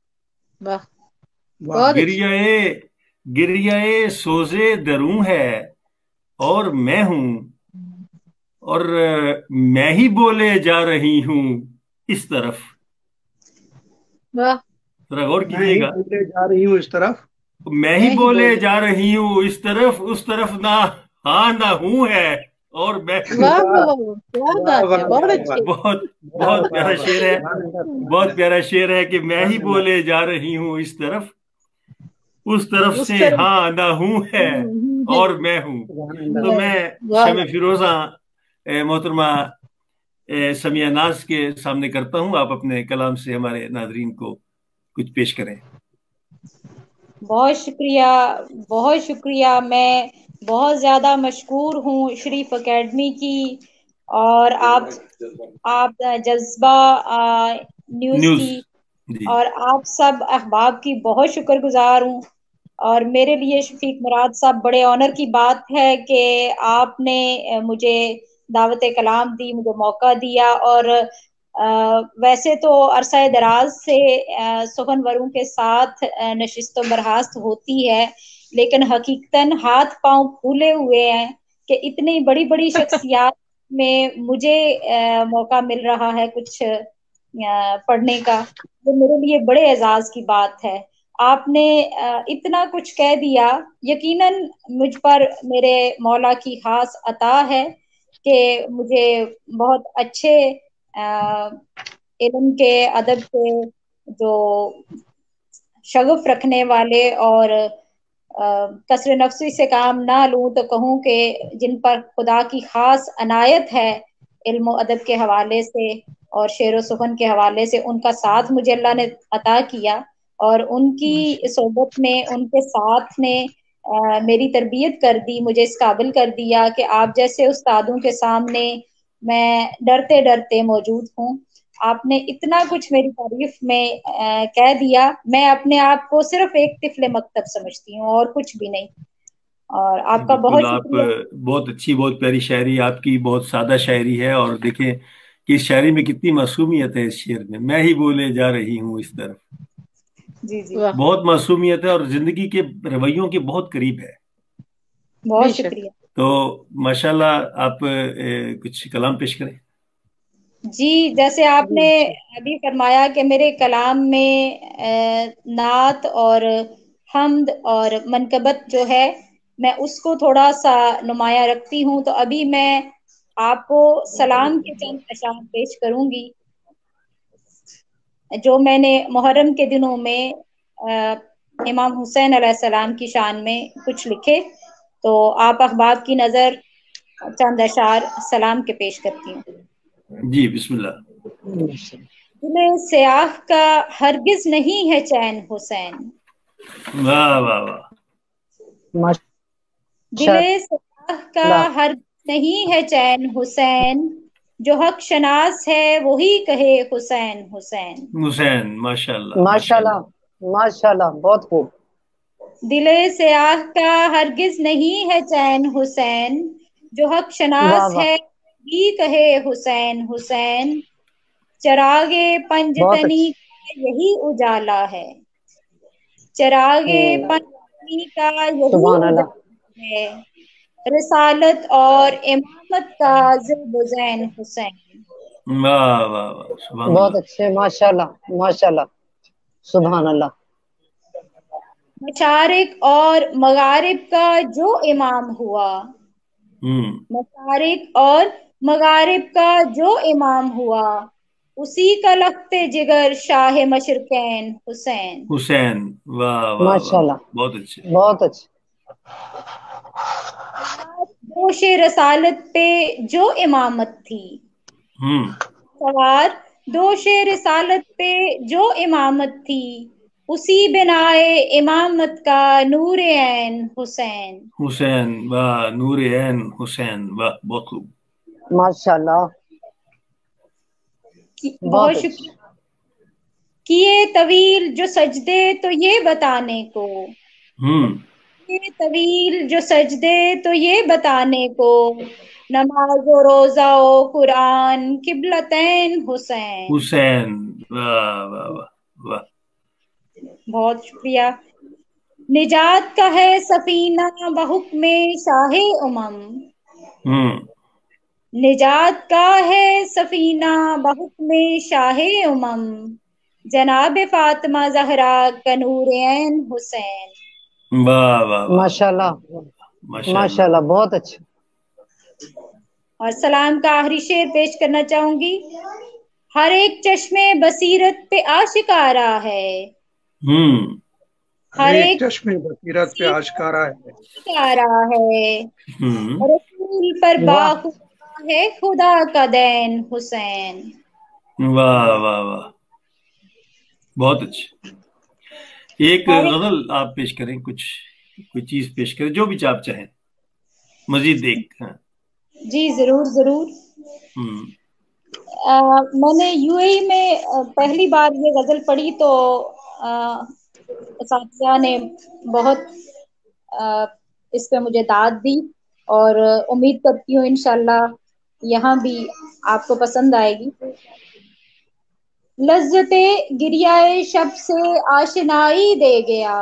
گریہ سوزے دروں ہے اور میں ہوں، اور میں ہی بولے جا رہی ہوں اس طرف. ذرا غور کیجیے گا. جا رہی ہوں اس طرف، میں ہی بولے جا رہی ہوں اس طرف نہ ہاں نہ ہوں ہے اور میں بہت پیارا شعر ہے، بہت پیارا شعر ہے کہ میں ہی بولے جا رہی ہوں اس طرف سے ہاں نہ ہوں ہے اور میں ہوں. تو میں شمع فیروزہ محترمہ سمیہ ناز کے سامنے کرتا ہوں. آپ اپنے کلام سے ہمارے ناظرین کو کچھ پیش کریں. بہت شکریہ. میں بہت زیادہ مشکور ہوں شریف اکیڈمی کی اور آپ جذبہ نیوز کی اور آپ سب احباب کی بہت شکر گزار ہوں. اور میرے لیے شفیق مراد صاحب بڑے آنر کی بات ہے کہ آپ نے مجھے دعوت کلام دی، مجھے موقع دیا. اور ویسے تو عرصہ دراز سے سخنوروں کے ساتھ نشست و برخاست ہوتی ہے، لیکن حقیقتاً ہاتھ پاؤں پھولے ہوئے ہیں کہ اتنی بڑی بڑی شخصیات میں مجھے موقع مل رہا ہے کچھ پڑھنے کا. وہ میرے لیے بڑے اعزاز کی بات ہے. آپ نے اتنا کچھ کہہ دیا. یقیناً مجھ پر میرے مولا کی خاص عطا ہے کہ مجھے بہت اچھے علم کے، ادب کے جو شغف رکھنے والے اور کثر نفسی سے کام نہ لوں تو کہوں کہ جن پر خدا کی خاص عنایت ہے علم و ادب کے حوالے سے اور شعر و سخن کے حوالے سے، ان کا ساتھ مجھے اللہ نے عطا کیا. اور ان کی صحبت میں، ان کے ساتھ نے میری تربیت کر دی، مجھے اس قابل کر دیا کہ آپ جیسے استادوں کے سامنے میں ڈرتے ڈرتے موجود ہوں. آپ نے اتنا کچھ میری تعریف میں کہہ دیا. میں اپنے آپ کو صرف ایک طفل مکتب سمجھتی ہوں اور کچھ بھی نہیں. اور آپ کا بہت شکریہ. بہت اچھی، بہت پیاری شاعری آپ کی، بہت سادہ شاعری ہے. اور دیکھیں کہ اس شاعری میں کتنی معصومیت ہے. اس شعر میں ہی بولے جا رہی ہوں اس طرف. جی بہت معصومیت ہے اور زندگی کے رویوں کے بہت قریب ہے. بہت شکریہ. تو ماشاءاللہ آپ کچھ کلام پیش کریں. جی، جیسے آپ نے ابھی فرمایا کہ میرے کلام میں نعت اور حمد اور منقبت جو ہے میں اس کو تھوڑا سا نمایاں رکھتی ہوں. تو ابھی میں آپ کو سلام کے چند اشعار پیش کروں گی جو میں نے محرم کے دنوں میں امام حسین علیہ السلام کی شان میں کچھ لکھے. تو آپ احباب کی نظر چند اشعار سلام کے پیش کرتی ہوں. جی بسم اللہ. دل سیاہ کا ہرگز نہیں ہے چین حسین. واہ واہ واہ. دل سیاہ کا ہرگز نہیں ہے چین حسین، جو حق شناس ہے وہی کہے حسین حسین. حسین ماشاء اللہ ماشاء اللہ ماشاء اللہ، بہت خوب. دل سیاہ کا ہرگز نہیں ہے چین حسین، جو حق شناس ہے وہی کہے حسین حسین. چراغ پنجتنی کا یہی اجالا ہے، چراغ پنجتنی کا یہی اجالا ہے، رسالت اور امامت کا ذوالبزین حسین. واہ واہ واہ سبحان بہت اللہ. اچھے، ماشاء اللہ ماشاء اللہ، سبحان اللہ. مشارق اور مغارب کا جو امام ہوا، مشارق اور مغارب کا جو امام ہوا، اسی کا لخت جگر شاہ مشرقین حسین. حسین واہ واہ ماشاء اللہ، بہت اچھے بہت اچھے. دوش رسالت پہ جو امامت تھی، سوار دوش رسالت پہ جو امامت تھی، اسی بنائے امامت کا نور عین حسین. حسین واہ نور عین حسین واہ بہت خوب. ماشاء اللہ، بہت شکریہ. کیے طویل جو سجدے تو یہ بتانے کو، کیے طویل جو سجدے تو یہ بتانے کو، نماز و روزہ و قرآن قبلتین حسین. حسین واہ واہ واہ واہ. بہت شکریہ. نجات کا ہے سفینہ بحکم شاہ امم، نجات کا ہے سفینہ بحکم شاہ امم، جناب فاطمہ زہرا کا نور عین حسین. واہ واہ ماشاء اللہ ماشاء اللہ، بہت اچھا. اور سلام کا آخری شعر پیش کرنا چاہوں گی. ہر ایک چشمے بصیرت پہ آشکارا ہے، ہر ایک چشمے بصیرت پہ آشکارا ہے، رسول پر باخدا ہے خدا کا دین حسین. واہ واہ واہ بہت اچھا. ایک غزل آپ پیش کریں، کچھ کوئی چیز پیش کریں جو بھی آپ چاہیں مزید دیکھ. جی ضرور ضرور. میں نے یو اے میں پہلی بار یہ غزل پڑھی تو اساتذہ نے بہت اس پہ مجھے داد دی، اور امید کرتی ہوں انشاءاللہ یہاں بھی آپ کو پسند آئے گی. لذت گریائے شب سے آشنائی دے گیا،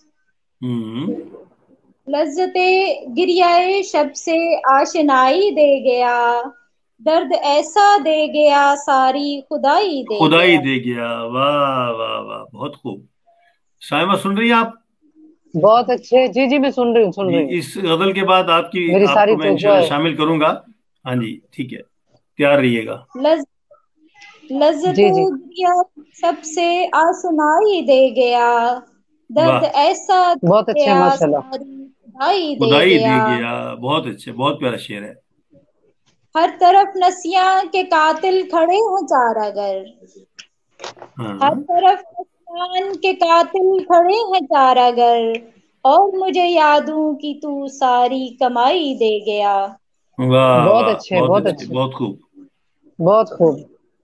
لذت گریائے شب سے آشنائی دے گیا، درد ایسا دے گیا ساری خدائی دے گیا. واہ واہ واہ بہت خوب. شائمہ سن رہی ہیں آپ؟ بہت اچھے. جی جی میں سن رہی ہوں. اس غزل کے بعد آپ کی ساری میں انشاءاللہ شامل کروں گا. ہاں جی ٹھیک ہے، تیار رہیے گا. لذت گریہ سب سے آشنائی دے گیا، درد ایسا بہت اچھے ماشاء اللہ، خدائی دے گیا. بہت اچھے، بہت پیارا شعر ہے. ہر طرف نسیاں کے قاتل کھڑے ہیں چارہ گر، ہر طرف نسیاں کے قاتل کھڑے ہیں چارہ گر، اور مجھے یادوں کی تو ساری کمائی دے گیا. بہت اچھے بہت اچھے، بہت خوب بہت خوب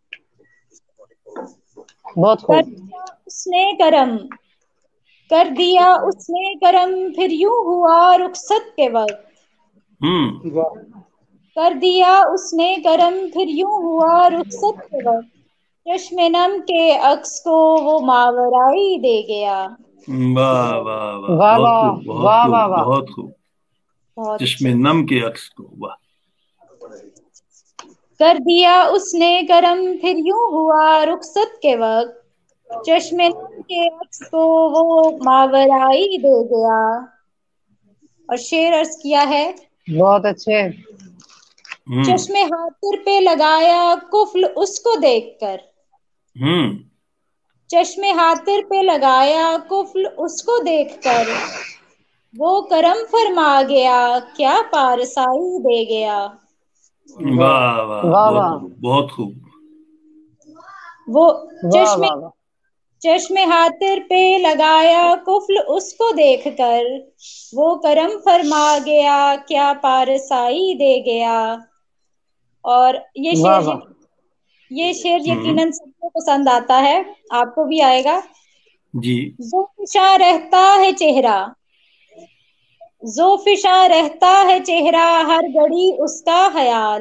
بہت خوب. اس نے کرم کر دیا، اس نے کرم پھر یوں ہوا رخصت کے وقت، کر دیا اس نے کرم پھر یوں ہوا رخصت کے وقت، چشم نم کے عکس کو وہ ماورائی دے گیا. واہ واہ واہ بہت خوب. چشم نم کے عکس کو واہ. کر دیا اس نے کرم پھر یوں ہوا رخصت کے وقت، چشم نم کے عکس کو وہ ماورائی دے گیا. اور شعر عرض کیا ہے. بہت اچھے. چشمے حاضر پہ لگایا کفل اس کو دیکھ کر. چشمے حاضر پہ لگایا کفل اس کو دیکھ کر. وہ کرم فرما گیا کیا پارسائی دے گیا. واہ واہ واہ بہت خوب. وہ چشمے حاضر پہ لگایا کفل اس کو دیکھ کر. وہ کرم فرما گیا کیا پارسائی دے گیا. اور یہ شعر یقیناً سب کو پسند آتا ہے, آپ کو بھی آئے گا. جی. زوفشاں رہتا ہے چہرہ, زوفشاں رہتا ہے چہرہ ہر گھڑی اس کا خیال.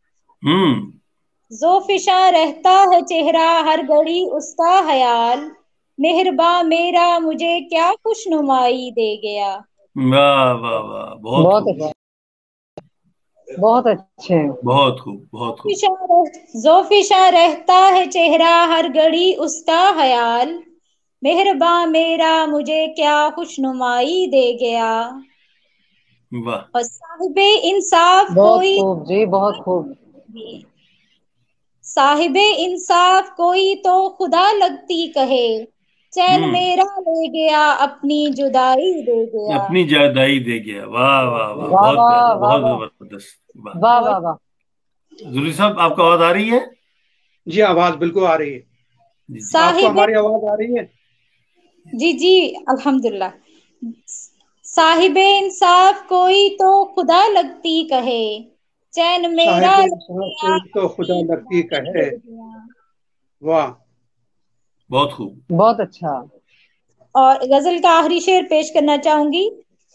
زوفشاں رہتا ہے چہرہ ہر گھڑی اس کا خیال. مہرباں میرا مجھے کیا خوش نمائی دے گیا. واہ واہ واہ بہت خوب. بہت اچھے. بہت خوب بہت خوب. زوفشاں رہتا ہے چہرہ ہر گھڑی اس کا خیال. مہرباں میرا مجھے کیا خوش نمائی دے گیا. واہ. اور صاحب انصاف کوئی خوب جی بہت خوب. صاحب انصاف کوئی تو خدا لگتی کہے. چین میرا لے گیا اپنی جدائی دے گیا. اپنی جدائی دے گیا. واہ واہ واہ بہت پیارا بہت زبردست. واہ واہ واہ. ظہوری صاحب آپ کو آواز آ رہی ہے؟ جی آواز بالکل آ رہی ہے. آپ کو ہماری آواز آ رہی ہے؟ جی جی الحمدللہ. صاحب انصاف کوئی تو خدا لگتی کہے. چین میرا تو خدا لگتی کہے. واہ بہت خوب. بہت اچھا. اور غزل کا آخری شعر پیش کرنا چاہوں گی.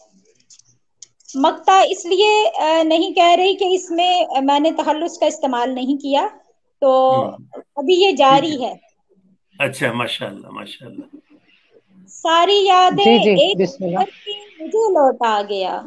مقطع اس لیے نہیں کہہ رہی کہ اس میں نے تخلص کا استعمال نہیں کیا, تو ابھی یہ جاری ہے. اچھا ماشاء اللہ ماشاء اللہ. ساری یادیں ایک کر کے مجھے لوٹا گیا.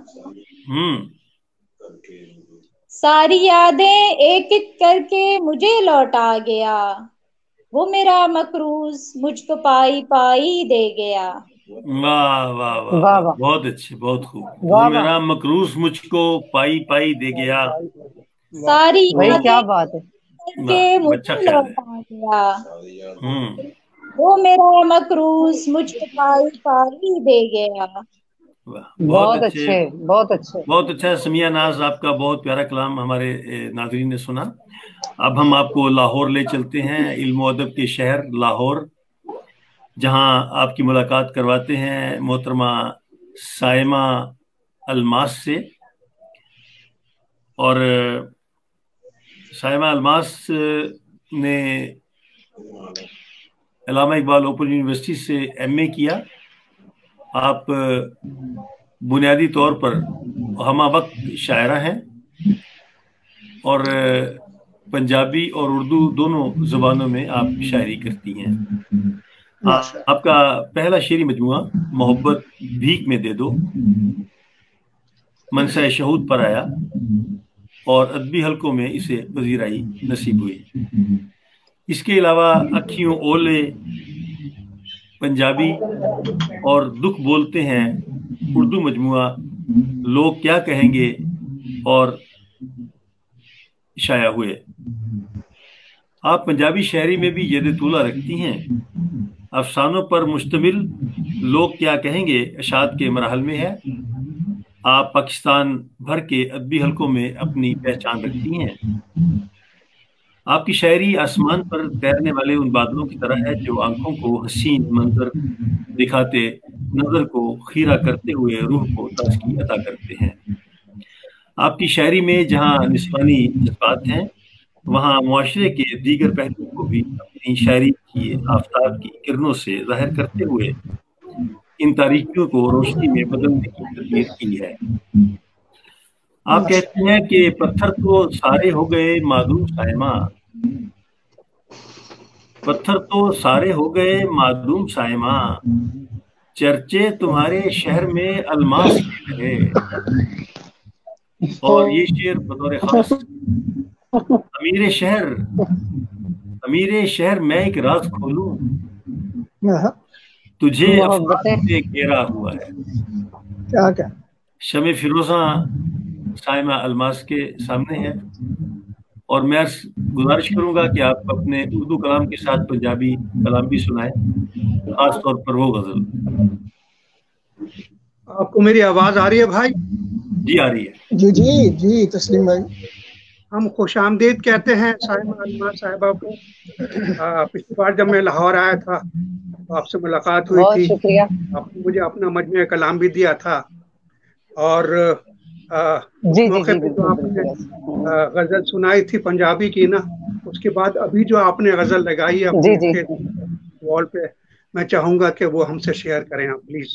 ساری یادیں ایک ایک کر کے مجھے لوٹا گیا. وہ میرا مقروض مجھ کو پائی پائی دے گیا. واہ واہ واہ بہت اچھے بہت خوب. وہ میرا مقروض مجھ کو پائی پائی دے گیا. ساری کیا بات ہے. مجھے لوٹا گیا. وہ میرا مقروض مجھ کو پائی پائی دے گیا. بہت اچھے بہت اچھے. بہت اچھا. سمیہ ناز آپ کا بہت پیارا کلام ہمارے ناظرین نے سنا. اب ہم آپ کو لاہور لے چلتے ہیں, علم و ادب کے شہر لاہور, جہاں آپ کی ملاقات کرواتے ہیں محترمہ سائمہ الماس سے. اور سائمہ الماس نے علامہ اقبال اوپن یونیورسٹی سے ایم اے کیا. آپ بنیادی طور پر ہمہ وقت شاعرہ ہیں اور پنجابی اور اردو دونوں زبانوں میں آپ شاعری کرتی ہیں. آپ کا پہلا شعری مجموعہ محبت بھیک میں دے دو منصہ شہود پر آیا اور ادبی حلقوں میں اسے پذیرائی نصیب ہوئی. اس کے علاوہ اکھیوں اولے, پنجابی اور دکھ بولتے ہیں اردو مجموعہ لوگ کیا کہیں گے اور شائع ہوئے. آپ پنجابی شاعری میں بھی ید طولہ رکھتی ہیں. افسانوں پر مشتمل لوگ کیا کہیں گے اشاعت کے مراحل میں ہے. آپ پاکستان بھر کے ادبی حلقوں میں اپنی پہچان رکھتی ہیں. آپ کی شاعری آسمان پر تیرنے والے ان بادلوں کی طرح ہے جو آنکھوں کو حسین منظر دکھاتے, نظر کو خیرہ کرتے ہوئے روح کو تازگی عطا کرتے ہیں. آپ کی شاعری میں جہاں نسوانی جذبات ہیں وہاں معاشرے کے دیگر پہلوؤں کو بھی اپنی شاعری کی آفتاب کی کرنوں سے ظاہر کرتے ہوئے ان تاریکیوں کو روشنی میں بدلنے کی تدبیر کی ہے. آپ کہتے ہیں کہ پتھر تو سارے ہو گئے معدوم سائمہ, پتھر تو سارے ہو گئے معدوم سائمہ, چرچے تمہارے شہر میں الماس کے رہے. اور یہ شعر بطور خاص امیر شہر میں ایک راز کھولوں, تجھے افسانے سے گھیرا ہوا ہے. शमे फिरोजा साइमा अलमास के सामने है, और मैं गुजारिश करूंगा कि आप अपने उर्दू कलाम के साथ पंजाबी कलाम भी सुनाएं, खास तौर पर वो गजल। आपको मेरी आवाज आ रही है भाई? जी आ रही है। जी जी जी तस्लीम भाई, हम खुशामदीद कहते हैं साइमा अलमास साहिबा को। पिछली बार जब मैं लाहौर आया था तो आपसे मुलाकात हुई थी, शुक्रिया। आपने मुझे अपना मजमू कलाम भी दिया था, और जी मौके पे जो आपने गजल सुनाई थी पंजाबी की ना, उसके बाद अभी जो आपने गजल लगाई है अपने वॉल पे, मैं चाहूंगा कि वो हमसे शेयर करें आप प्लीज।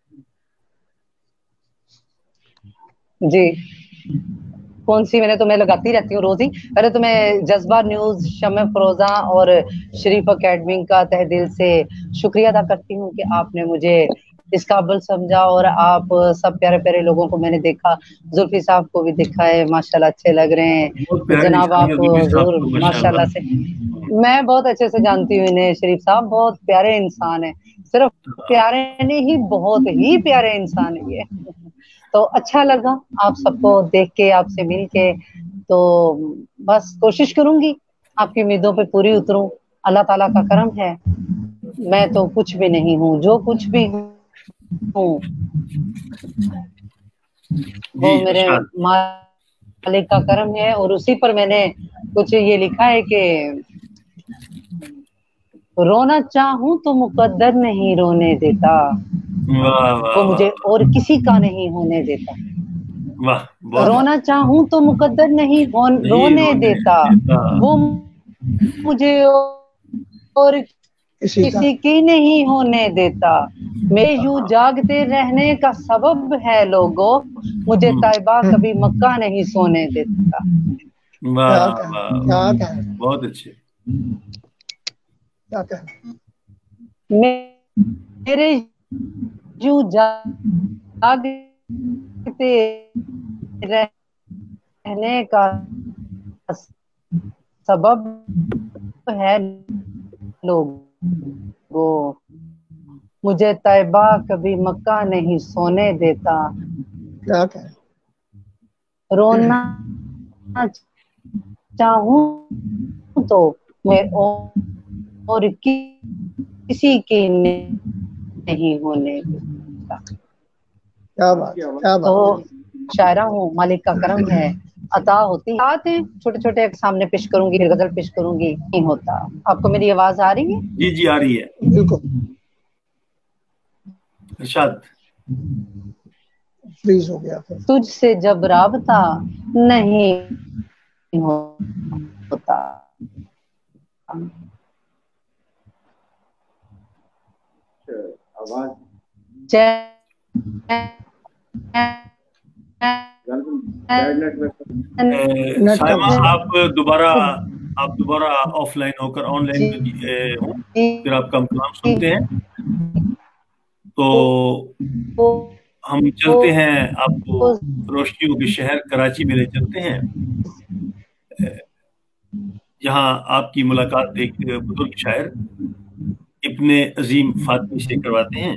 जी कौन सी? मैं लगाती रहती हूँ रोज ही। पहले तो मैं जज्बा न्यूज, शमे फिरोजा और शरीफ एकेडमी का तहे दिल से शुक्रिया अदा करती हूँ कि आपने मुझे इस काबिल समझा, और आप सब प्यारे प्यारे लोगों को मैंने देखा, जुल्फी साहब को भी देखा है, माशाल्लाह अच्छे लग रहे हैं जनाब, आप जरूर माशाल्लाह से, मैं बहुत अच्छे से जानती हूँ इन्हें। शरीफ साहब बहुत प्यारे इंसान है, सिर्फ प्यारे नहीं, बहुत ही प्यारे इंसान है ये। तो अच्छा लगा आप सबको देख के, आपसे मिल के, तो बस कोशिश करूंगी आपकी उम्मीदों पे पूरी उतरूं। अल्लाह ताला का करम है, मैं तो कुछ भी नहीं हूँ, जो कुछ भी हूँ वो मेरे मालिक का करम है, और उसी पर मैंने कुछ ये लिखा है कि रोना चाहूं तो मुकद्दर नहीं रोने देता, वो मुझे और किसी का नहीं होने देता। रोना चाहूं तो मुकद्दर नहीं रोने देता, वो मुझे और किसी की नहीं होने देता। मेरे यूं जागते रहने का सबब है लोगों, मुझे तैयबा कभी मक्का नहीं सोने देता। बहुत अच्छे। मेरे यूं जागते रहने का सबब है लोगों, मुझे तैयबा कभी मक्का नहीं सोने देता। रोना चाहूं तो मैं और किसी की नहीं होने देता। क्या बात, क्या बात। तो शायरा हूँ, मालिक का करम है, अता होती आते छोटे छोटे सामने पेश करूंगी, गजल पेश करूंगी, नहीं होता। आपको मेरी आवाज आ रही है? जी जी आ रही है, बिल्कुल। इरशाद। फ्रीज हो गया फिर। तुझसे जब राबता नहीं होता, आवाज साइमा, आप दोबारा ऑफलाइन होकर ऑनलाइन हो, फिर आपका हम कलाम सुनते हैं। तो हम चलते हैं, आपको रोशनियों के शहर कराची में ले चलते हैं, जहां आपकी मुलाकात एक बुजुर्ग शायर इब्ने अजीम फातमी से करवाते हैं।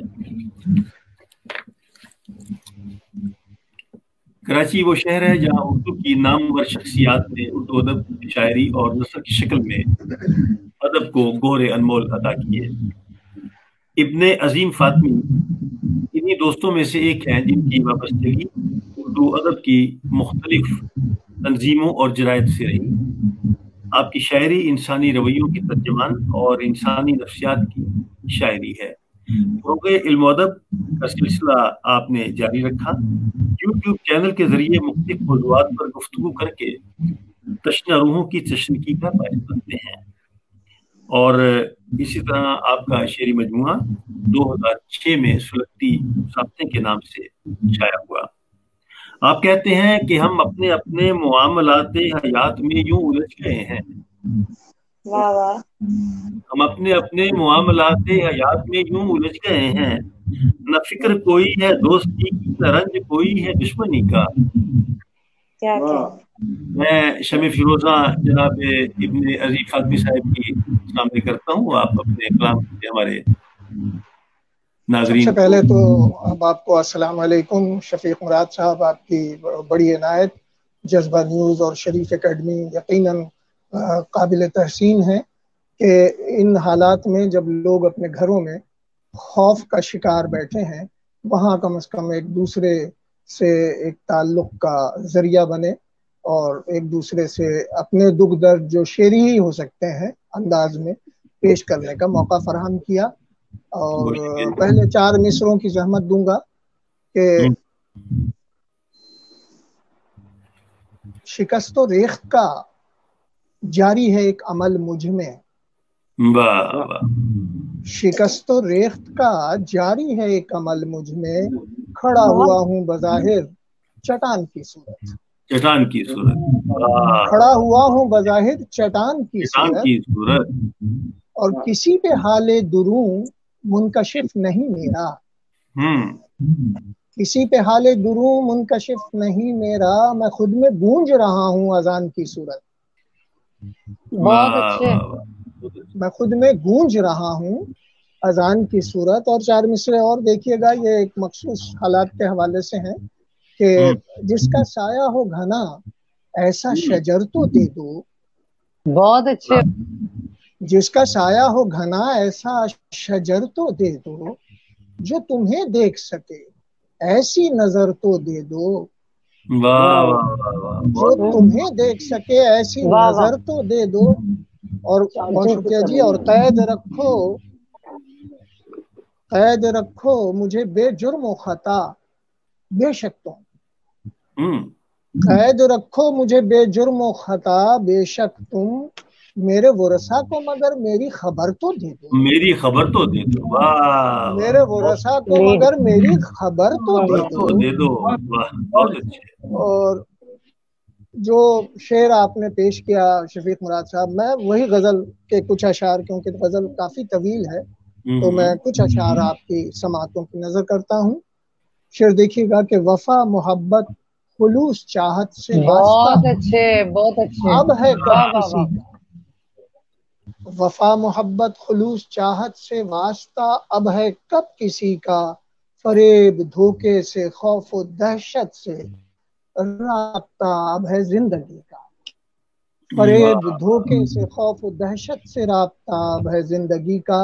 कराची वो शहर है जहां उर्दू की नामवर शख्सियात ने उर्दू अदब, शायरी और नसर की शक्ल में अदब को गोहरे अनमोल अता किए। इब्ने अजीम फातमी इन्हीं दोस्तों में से एक हैं जिनकी वाबस्तगी उर्दू अदब की मुख्तलिफ तंजीमों और जरायत से रही। आपकी शायरी इंसानी रवैयों की तर्जमान और इंसानी नफ्सियात की शायरी है। इल्म अदब का सिलसिला आपने जारी रखा। यूट्यूब चैनल के जरिए मुख्तलिफ मौज़ूआत पर गुफ्तगू करके तशना रूहों की तशरीकी का बायस बनते हैं। और इसी तरह आपका शेरी मजमुआ 2006 में सुलगती साफ्तें के नाम से छाया हुआ। आप कहते हैं कि हम अपने अपने मुआमलाते हयात में यूं उलझ गए हैं। वाह वाह। हम अपने अपने मुआमलाते हयात में यूं उलझ गए हैं, न फिक्र कोई है दोस्ती की, न रंज कोई है दुश्मनी का। क्या क्या। मैं शमी फिरोजा जनाब इब्ने अजीम फातमी साहब की सामने करता हूँ। आप अपने कलाम से हमारे नाज़रीन सबसे पहले तो अब आपको अस्सलाम वालेकुम शफीक मुराद साहब, आपकी बड़ी इनायत जज्बा न्यूज़ और शरीफ एकेडमी यकीनन काबिल तहसीन है कि इन हालात में जब लोग अपने घरों में खौफ का शिकार बैठे हैं, वहाँ कम से कम एक दूसरे से एक ताल्लुक का जरिया बने और एक दूसरे से अपने दुख दर्द जो शेरी ही हो सकते हैं अंदाज में पेश करने का मौका फराहम किया। और पहले 4 मिसरों की जहमत दूंगा कि शिकस्त और रेख का जारी है एक अमल मुझ में, शिकस्त और रेख का जारी है एक अमल मुझ में, खड़ा हुआ हूँ बज़ाहिर चट्टान की सूरत, चट्टान की सूरत, खड़ा हुआ हूँ बज़ाहिर चट्टान की सूरत, और किसी पे हाले दुरू मुनकशिफ नहीं मेरा, किसी पे हाले दुरू मुनकशिफ नहीं मेरा, मैं खुद में गूंज रहा हूँ अजान की सूरत, बहुत अच्छे, मैं खुद में गूंज रहा हूँ अजान की सूरत। और 4 मिसरे और देखिएगा, ये एक मखसूस हालात के हवाले से हैं कि जिसका साया हो घना ऐसा शजर तो दे दो, बहुत अच्छे, जिसका साया हो घना ऐसा शजर तो दे दो, जो तुम्हें देख सके ऐसी नजर तो दे दो, जो तुम्हें देख सके ऐसी नजर तो दे दो। और बहुत शुक्रिया जी। और कैद रखो मुझे बेजुर्म खता बेशक तुम, कैद रखो मुझे बेजुर्म खता बेशक तुम, मेरे वरसा को मगर मेरी खबर तो दे दो, मेरी खबर तो दे दो, मेरे वरसा को मगर मेरी खबर तो दे दो। बहुत अच्छे। और जो शेर आपने पेश किया शफीक मुराद साहब, मैं वही गजल के कुछ अशार, क्योंकि गजल काफी तवील है तो मैं कुछ अशार आपकी समातों की नजर करता हूँ। शेर देखिएगा कि वफा मोहब्बत खुलूस चाहत से बहुत अच्छे, बहुत अच्छे, अब है कब किसी का, वफा मोहब्बत खुलूस चाहत से वास्ता अब है कब किसी का, फरेब धोखे से खौफ व दहशत से राब्ता अब है जिंदगी का, फरेब धोखे से खौफ व दहशत से राब्ता अब है जिंदगी का।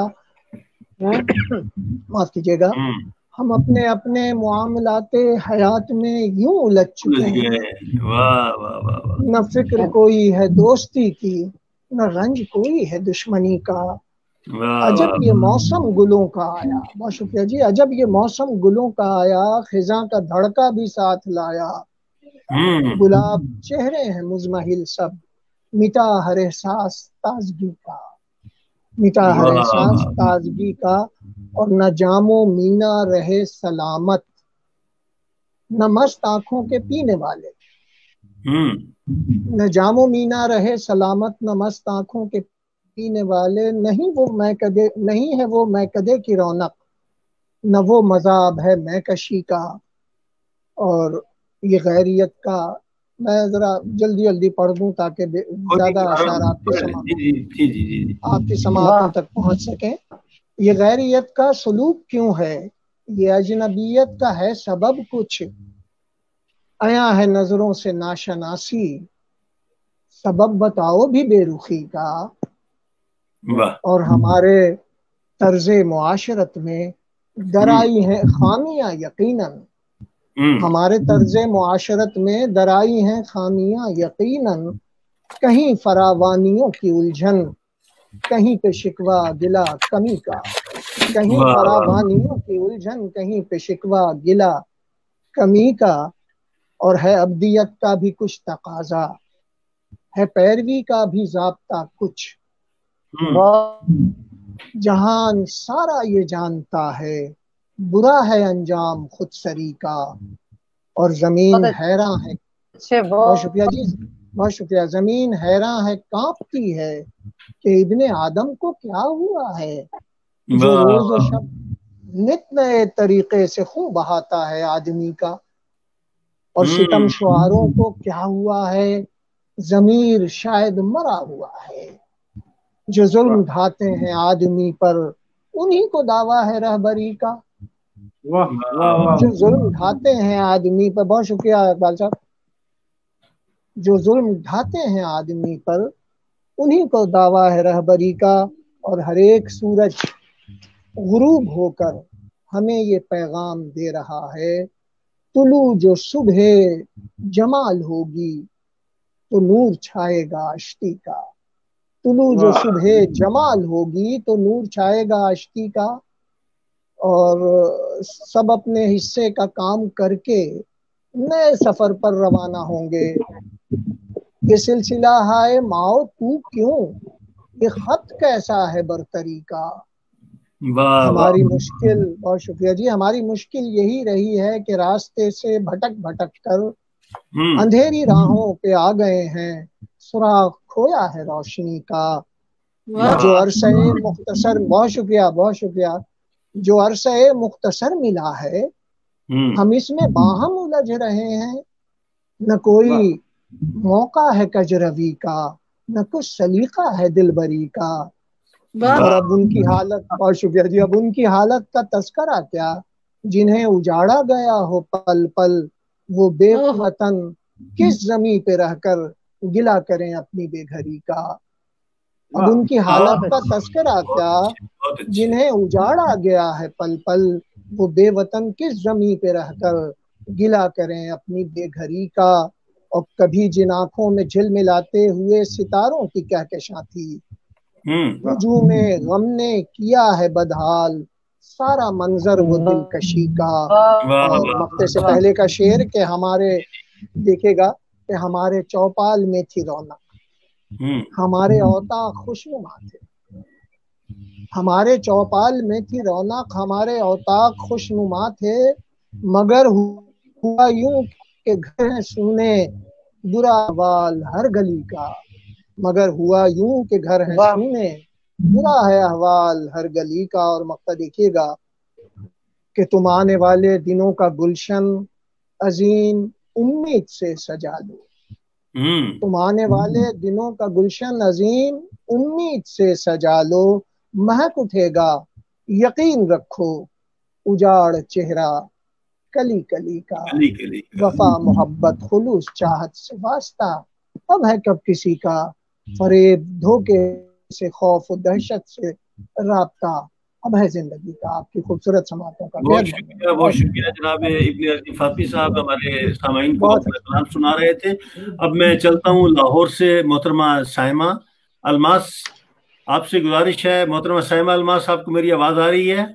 माफ कीजिएगा, हम अपने अपने मुआमलाते हयात में यूं उलझ चुके हैं, न फिक्र कोई है दोस्ती की न रंज कोई है दुश्मनी का, अजब ये मौसम गुलों का आया, बहुत शुक्रिया जी, अजब ये मौसम गुलों का आया, खिजा का धड़का भी साथ लाया, गुलाब चेहरे हैं मुजमहिल सब, मिटा हर एहसास ताजगी का, मिटा हर एहसास ताजगी का, और न जामो मीना रहे सलामत, न मस्त आंखों के पीने वाले, न जामो मीना रहे सलामत, न मस्त आंखों के पीने वाले, नहीं वो मैं कदे, नहीं है वो मैं कदे की रौनक, न वो मजाब है मैं कशी का। और ये गैरियत का मैं जरा जल्दी जल्दी पढ़ दूं ताकि ज्यादा अशार आपकी समातों तक पहुंच सके। ये गैरियत का सलूक क्यों है, ये अजनबियत का है सबब कुछ, आया है नजरों से नाशनासी, सबब बताओ भी बेरुखी का। और हमारे तर्जे मुआशरत में दराई है खामियां यकीनन, हमारे तर्जे मुआशरत में दराई हैं खामियां यकीनन, कहीं फरावानियों की उलझन कहीं पे शिकवा गिला कमी का, कहीं फरावानियों की उलझन कहीं पे शिकवा गिला कमी का। और है अब्दियत का भी कुछ तकाजा, है पैरवी का भी ज़ाब्ता कुछ, जहान सारा ये जानता है बुरा है अंजाम खुदसरी का, और जमीन हैरान है, बहुत शुक्रिया जी, बहुत शुक्रिया, जमीन हैरान है कांपती है कि इब्ने आदम को क्या हुआ है, जो रोज शब नित नए तरीके से खून बहाता है आदमी का। और सितम शुआरों को क्या हुआ है, जमीर शायद मरा हुआ है, जो जुल्म ढाते हैं आदमी पर उन्हीं को दावा है रहबरी का। जो जुल्म ढाते हैं आदमी पर, बहुत शुक्रिया इकबाल साहब, जो जुल्म ढाते हैं आदमी पर उन्हीं को दावा है रहबरी का, और हर एक सूरज गुरूब होकर हमें ये पैगाम दे रहा है, तुलू जो सुबह जमाल होगी तो नूर छाएगा आश्ती का, तुलू जो सुबह जमाल होगी तो नूर छाएगा आश्ती का। और सब अपने हिस्से का काम करके नए सफर पर रवाना होंगे। ये सिलसिला है माओ तू क्यों, ये खत कैसा है बरतरी का। हमारी मुश्किल, बहुत शुक्रिया जी, हमारी मुश्किल यही रही है कि रास्ते से भटक भटक कर अंधेरी राहों पे आ गए हैं, सुराग खोया है रोशनी का। जो अरसे मुख्तसर, बहुत शुक्रिया, बहुत शुक्रिया, जो अरसे मुख्तसर मिला है हम इसमें बाहम उलझ रहे हैं, न कोई मौका है कजरवी का, न कुछ सलीका है दिलबरी का। और अब उनकी हालत, बहुत शुक्रिया जी, अब उनकी हालत का तस्करा क्या, जिन्हें उजाड़ा गया हो पल पल, वो बेवतन किस जमी पे रहकर गिला करें अपनी बेघरी का। अब उनकी हालत का तस्करा क्या, जिन्हें उजाड़ा गया है पल पल, वो बेवतन किस जमी पे रहकर गिला करें अपनी बेघरी का। और कभी जिन आंखों में झिलमिलाते हुए सितारों की कहकशां थी, हुजूम में गम ने किया है बदहाल सारा मंजर वो दिलकशी का। और मक्ते से पहले का शेर के हमारे देखेगा कि हमारे चौपाल में थी रौनक, हमारे औताक खुशनुमा थे, हमारे चौपाल में थी रौनक, हमारे औताक खुशनुमा थे, मगर हुआ यूं के घर सुने बुरा अहवाल हर गली का। मगर हुआ यूं के घर है सुने बुरा है अहवाल हर गली का। और मक्ता देखिएगा कि तुम आने वाले दिनों का गुलशन अजीम उम्मीद से सजा लो, तुम आने वाले दिनों का गुलशन अजीम उम्मीद से सजा लो, महक उठेगा यकीन रखो उजाड़ चेहरा कली कली का। वफा मोहब्बत खुलूस चाहत से वास्ता, अब है कब किसी का फरेब धोखे से खौफ और दहशत से राब्ता, अब है जिंदगी का। आपकी खूबसूरत समातों का बहुत शुक्रिया जनाब इब्ने अजीज फातमी साहब, हमारे सामाईन को अपना कलाम सुना रहे थे। अब मैं चलता हूँ लाहौर से मोहतरमा साइमा अलमास, आपसे गुजारिश है मोहतरमा साइमा अलमास, आपको मेरी आवाज आ रही है?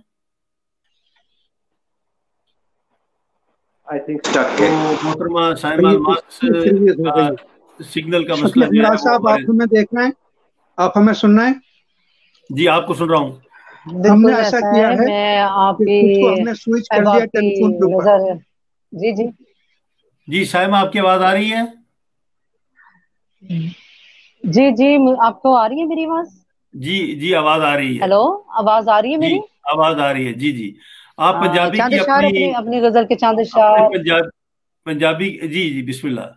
आई थिंक मोहतरमा साइमा अलमास सिग्नल का मसला है। साहब आप हमें देख रहे हैं, आप हमें सुन रहे हैं? जी आपको सुन रहा हूँ। हमने ऐसा किया है, मैं आपकी हमने स्विच कर दिया टेलीफोन के ऊपर। जी जी जी साइमा आपकी आवाज आ रही है? जी जी आपको आ रही है मेरी आवाज? जी जी आवाज आ रही है। हेलो, आवाज आ रही है मेरी? आवाज आ रही है जी जी। आप पंजाबी की अपनी गजल के चांद पंजाबी जी जी बिस्मिल्लाह।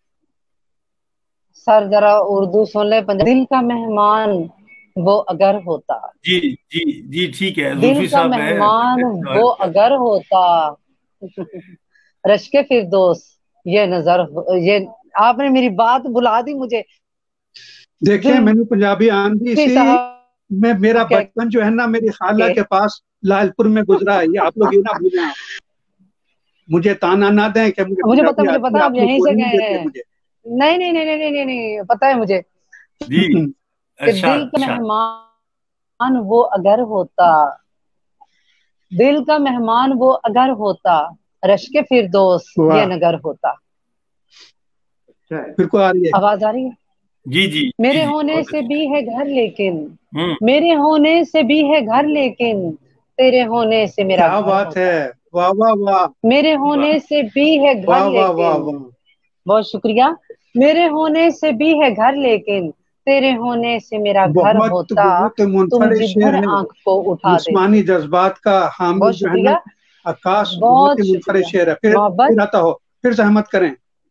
सर जरा उर्दू सुन ले। दिल का मेहमान वो अगर होता, जी जी जी ठीक है, दिल का मेहमान वो अगर होता, रश्के फिरदौस ये नजर, ये आपने मेरी बात बुला दी मुझे। देखिए मैंने पंजाबी आंधी सी, मैं मेरा बचपन जो है ना मेरी खाला के पास लालपुर में गुजरा है, ये आप लोग ये ना भूलें, मुझे ताना ना दें कि मुझे पता आप यहीं से गए हैं। नहीं नहीं नहीं नहीं नहीं नहीं पता है मुझे जी। दिल का मेहमान वो अगर होता, दिल का मेहमान वो अगर होता, रश्के फिरदौस ये नगर होता। फिर को आ रही है आवाज आ रही है? जी जी। मेरे होने से भी है घर लेकिन, मेरे होने से भी है घर लेकिन, तेरे होने से मेरा क्या बात है, वाह वाह वाह। मेरे होने से भी है घर लेकिन, बहुत शुक्रिया। मेरे होने से भी है घर लेकिन, तेरे होने से मेरा घर होता, तुम जिधर आंख को उठा दे। जिस्मानी जज्बात का हामिल जो है ना आकाश, बहुत ही मुनफरिद शेर है। फिर आता हो, फिर सहमत करें।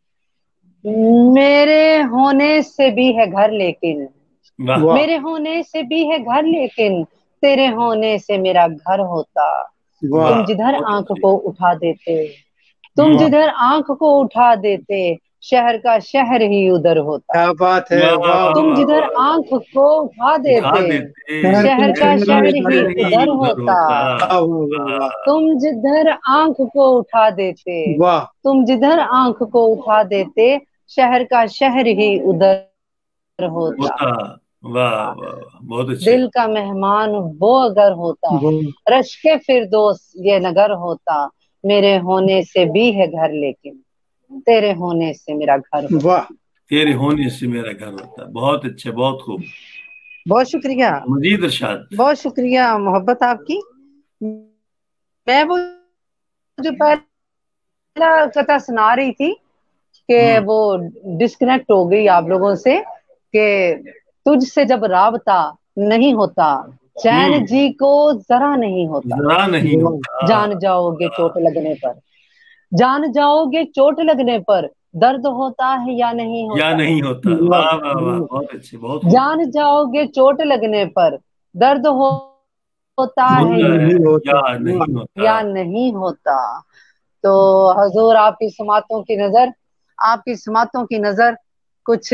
मेरे होने से भी है घर लेकिन, मेरे होने से भी है घर लेकिन, तेरे होने से मेरा घर होता, तुम जिधर आंख को उठा देते, तुम जिधर आंख को उठा देते, शहर का शहर ही उधर होता। क्या बात है, वाह। तुम जिधर आंख को उठा देते, शहर का शहर ही उधर होता। तुम जिधर आंख को उठा देते, वाह। तुम जिधर आंख को उठा देते, शहर का शहर ही उधर होता। वाह वाह, बहुत अच्छे। दिल का मेहमान वो अगर होता, रश्के फिरदौस ये नगर होता। मेरे होने से भी है घर, लेकिन तेरे होने से मेरा घर होता। वाह, तेरे होने से मेरा घर होता। बहुत अच्छे, बहुत खूब, बहुत शुक्रिया। मजीद इरशाद। बहुत शुक्रिया मोहब्बत आपकी। मैं वो जो पहला कथा सुना रही थी कि वो डिस्कनेक्ट हो गई आप लोगों से, कि तुझसे जब राबता नहीं होता, चैन जी को जरा नहीं होता। जरा नहीं होता। जान जाओगे चोट लगने पर, जान जाओगे चोट लगने पर, दर्द होता है या नहीं होता। या नहीं होता। वाह वाह वाह, बहुत अच्छे, बहुत। जान जाओगे चोट लगने पर, दर्द होता है या नहीं होता। या नहीं होता। तो हजूर आपकी समातों की नजर, आपकी समातों की नजर कुछ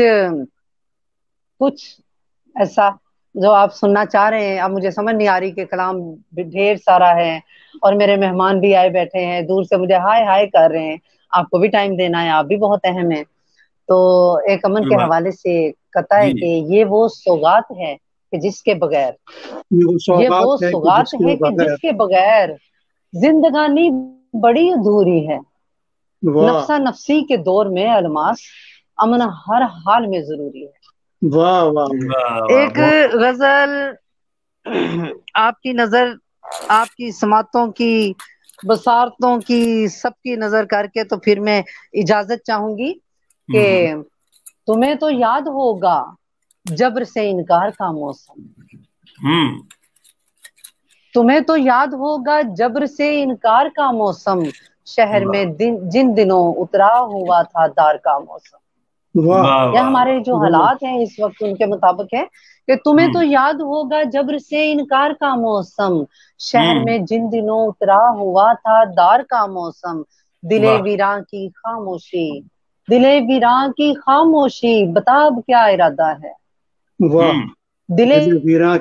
ऐसा जो आप सुनना चाह रहे हैं। अब मुझे समझ नहीं आ रही कि कलाम ढेर सारा है और मेरे मेहमान भी आए बैठे हैं, दूर से मुझे हाय हाय कर रहे हैं। आपको भी टाइम देना है, आप भी बहुत अहम है। तो एक अमन के हवाले से कथा है कि ये वो सौगात है कि जिसके बगैर, ये वो सौगात है कि जिसके बगैर जिंदगानी बड़ी अधूरी है। नफ्सा नफसी के दौर में अलमास अमन हर हाल में जरूरी है। वाह वाह। एक गजल आपकी नजर, आपकी समातों की, बसारतों की, सबकी नजर करके तो फिर मैं इजाजत चाहूंगी कि तुम्हें तो याद होगा जब्र से इनकार का मौसम। तुम्हें तो याद होगा जब्र से इनकार का मौसम, शहर में जिन दिनों उतरा हुआ था दार का मौसम। या हमारे जो हालात हैं इस वक्त उनके मुताबिक है कि तुम्हें तो याद होगा जब्र से इनकार का मौसम, शहर में जिन दिनों उतरा हुआ था दार का मौसम। दिले वीरां की खामोशी, दिले वीरां की खामोशी, बता अब क्या इरादा है। दिले वीरां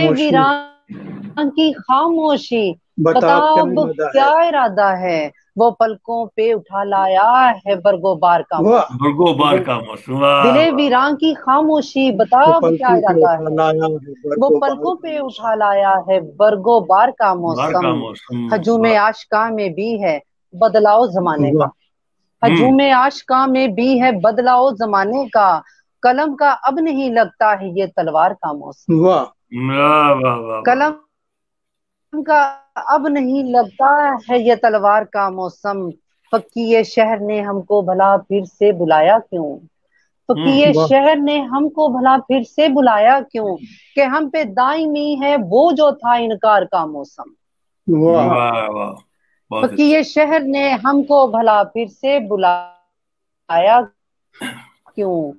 की खामोशी, बता अब क्या इरादा है। वो पलकों पे उठा लाया है बरगोबार का मौसम। दिले वीरां की खामोशी, बता अब क्या इरादा है। वो पलकों पे उठा लाया है बरगोबार का मौसम। हजूम आशिका में भी है बदलाव जमाने का, हजूम आशिका में भी है बदलाव जमाने का। कलम का अब नहीं लगता है ये तलवार का मौसम। कलम का अब नहीं लगता है ये तलवार का मौसम। पक्की ये शहर ने हमको भला फिर से बुलाया क्यों, पक्की ये शहर ने हमको भला फिर से बुलाया क्यों, कि हम पे दायमी है वो जो था इनकार का मौसम। पक्की ये शहर ने हमको भला फिर से बुलाया क्यों,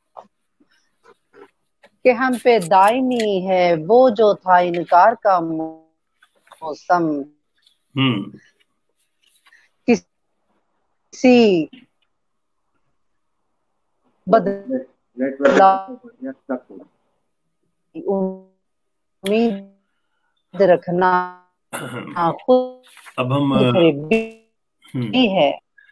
कि हम पे दायमी है वो जो था इनकार का मौसम। किसी उम्मीद रखना खुद अब हम है।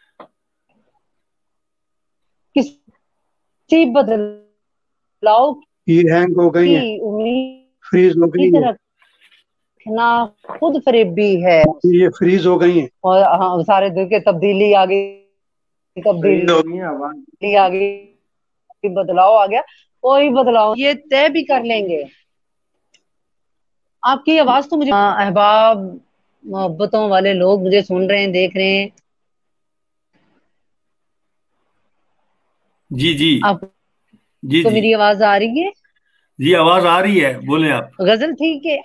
किसी बदलाव की हैंग हो गई है, फ्रीज हो गई है, रखना खुद फरेबी है। ये फ्रीज हो गई है और हाँ, सारे दिल के तब्दीली आ गई, तब्दीली आ गई, बदलाव आ गया। कोई बदलाव ये तय भी कर लेंगे। आपकी आवाज तो मुझे, अहबाब मोहब्बतों वाले लोग मुझे सुन रहे हैं, देख रहे हैं। जी जी आप जी तो जी मेरी आवाज आ रही है? जी आवाज आ रही है, बोले आप। गजल ठीक है।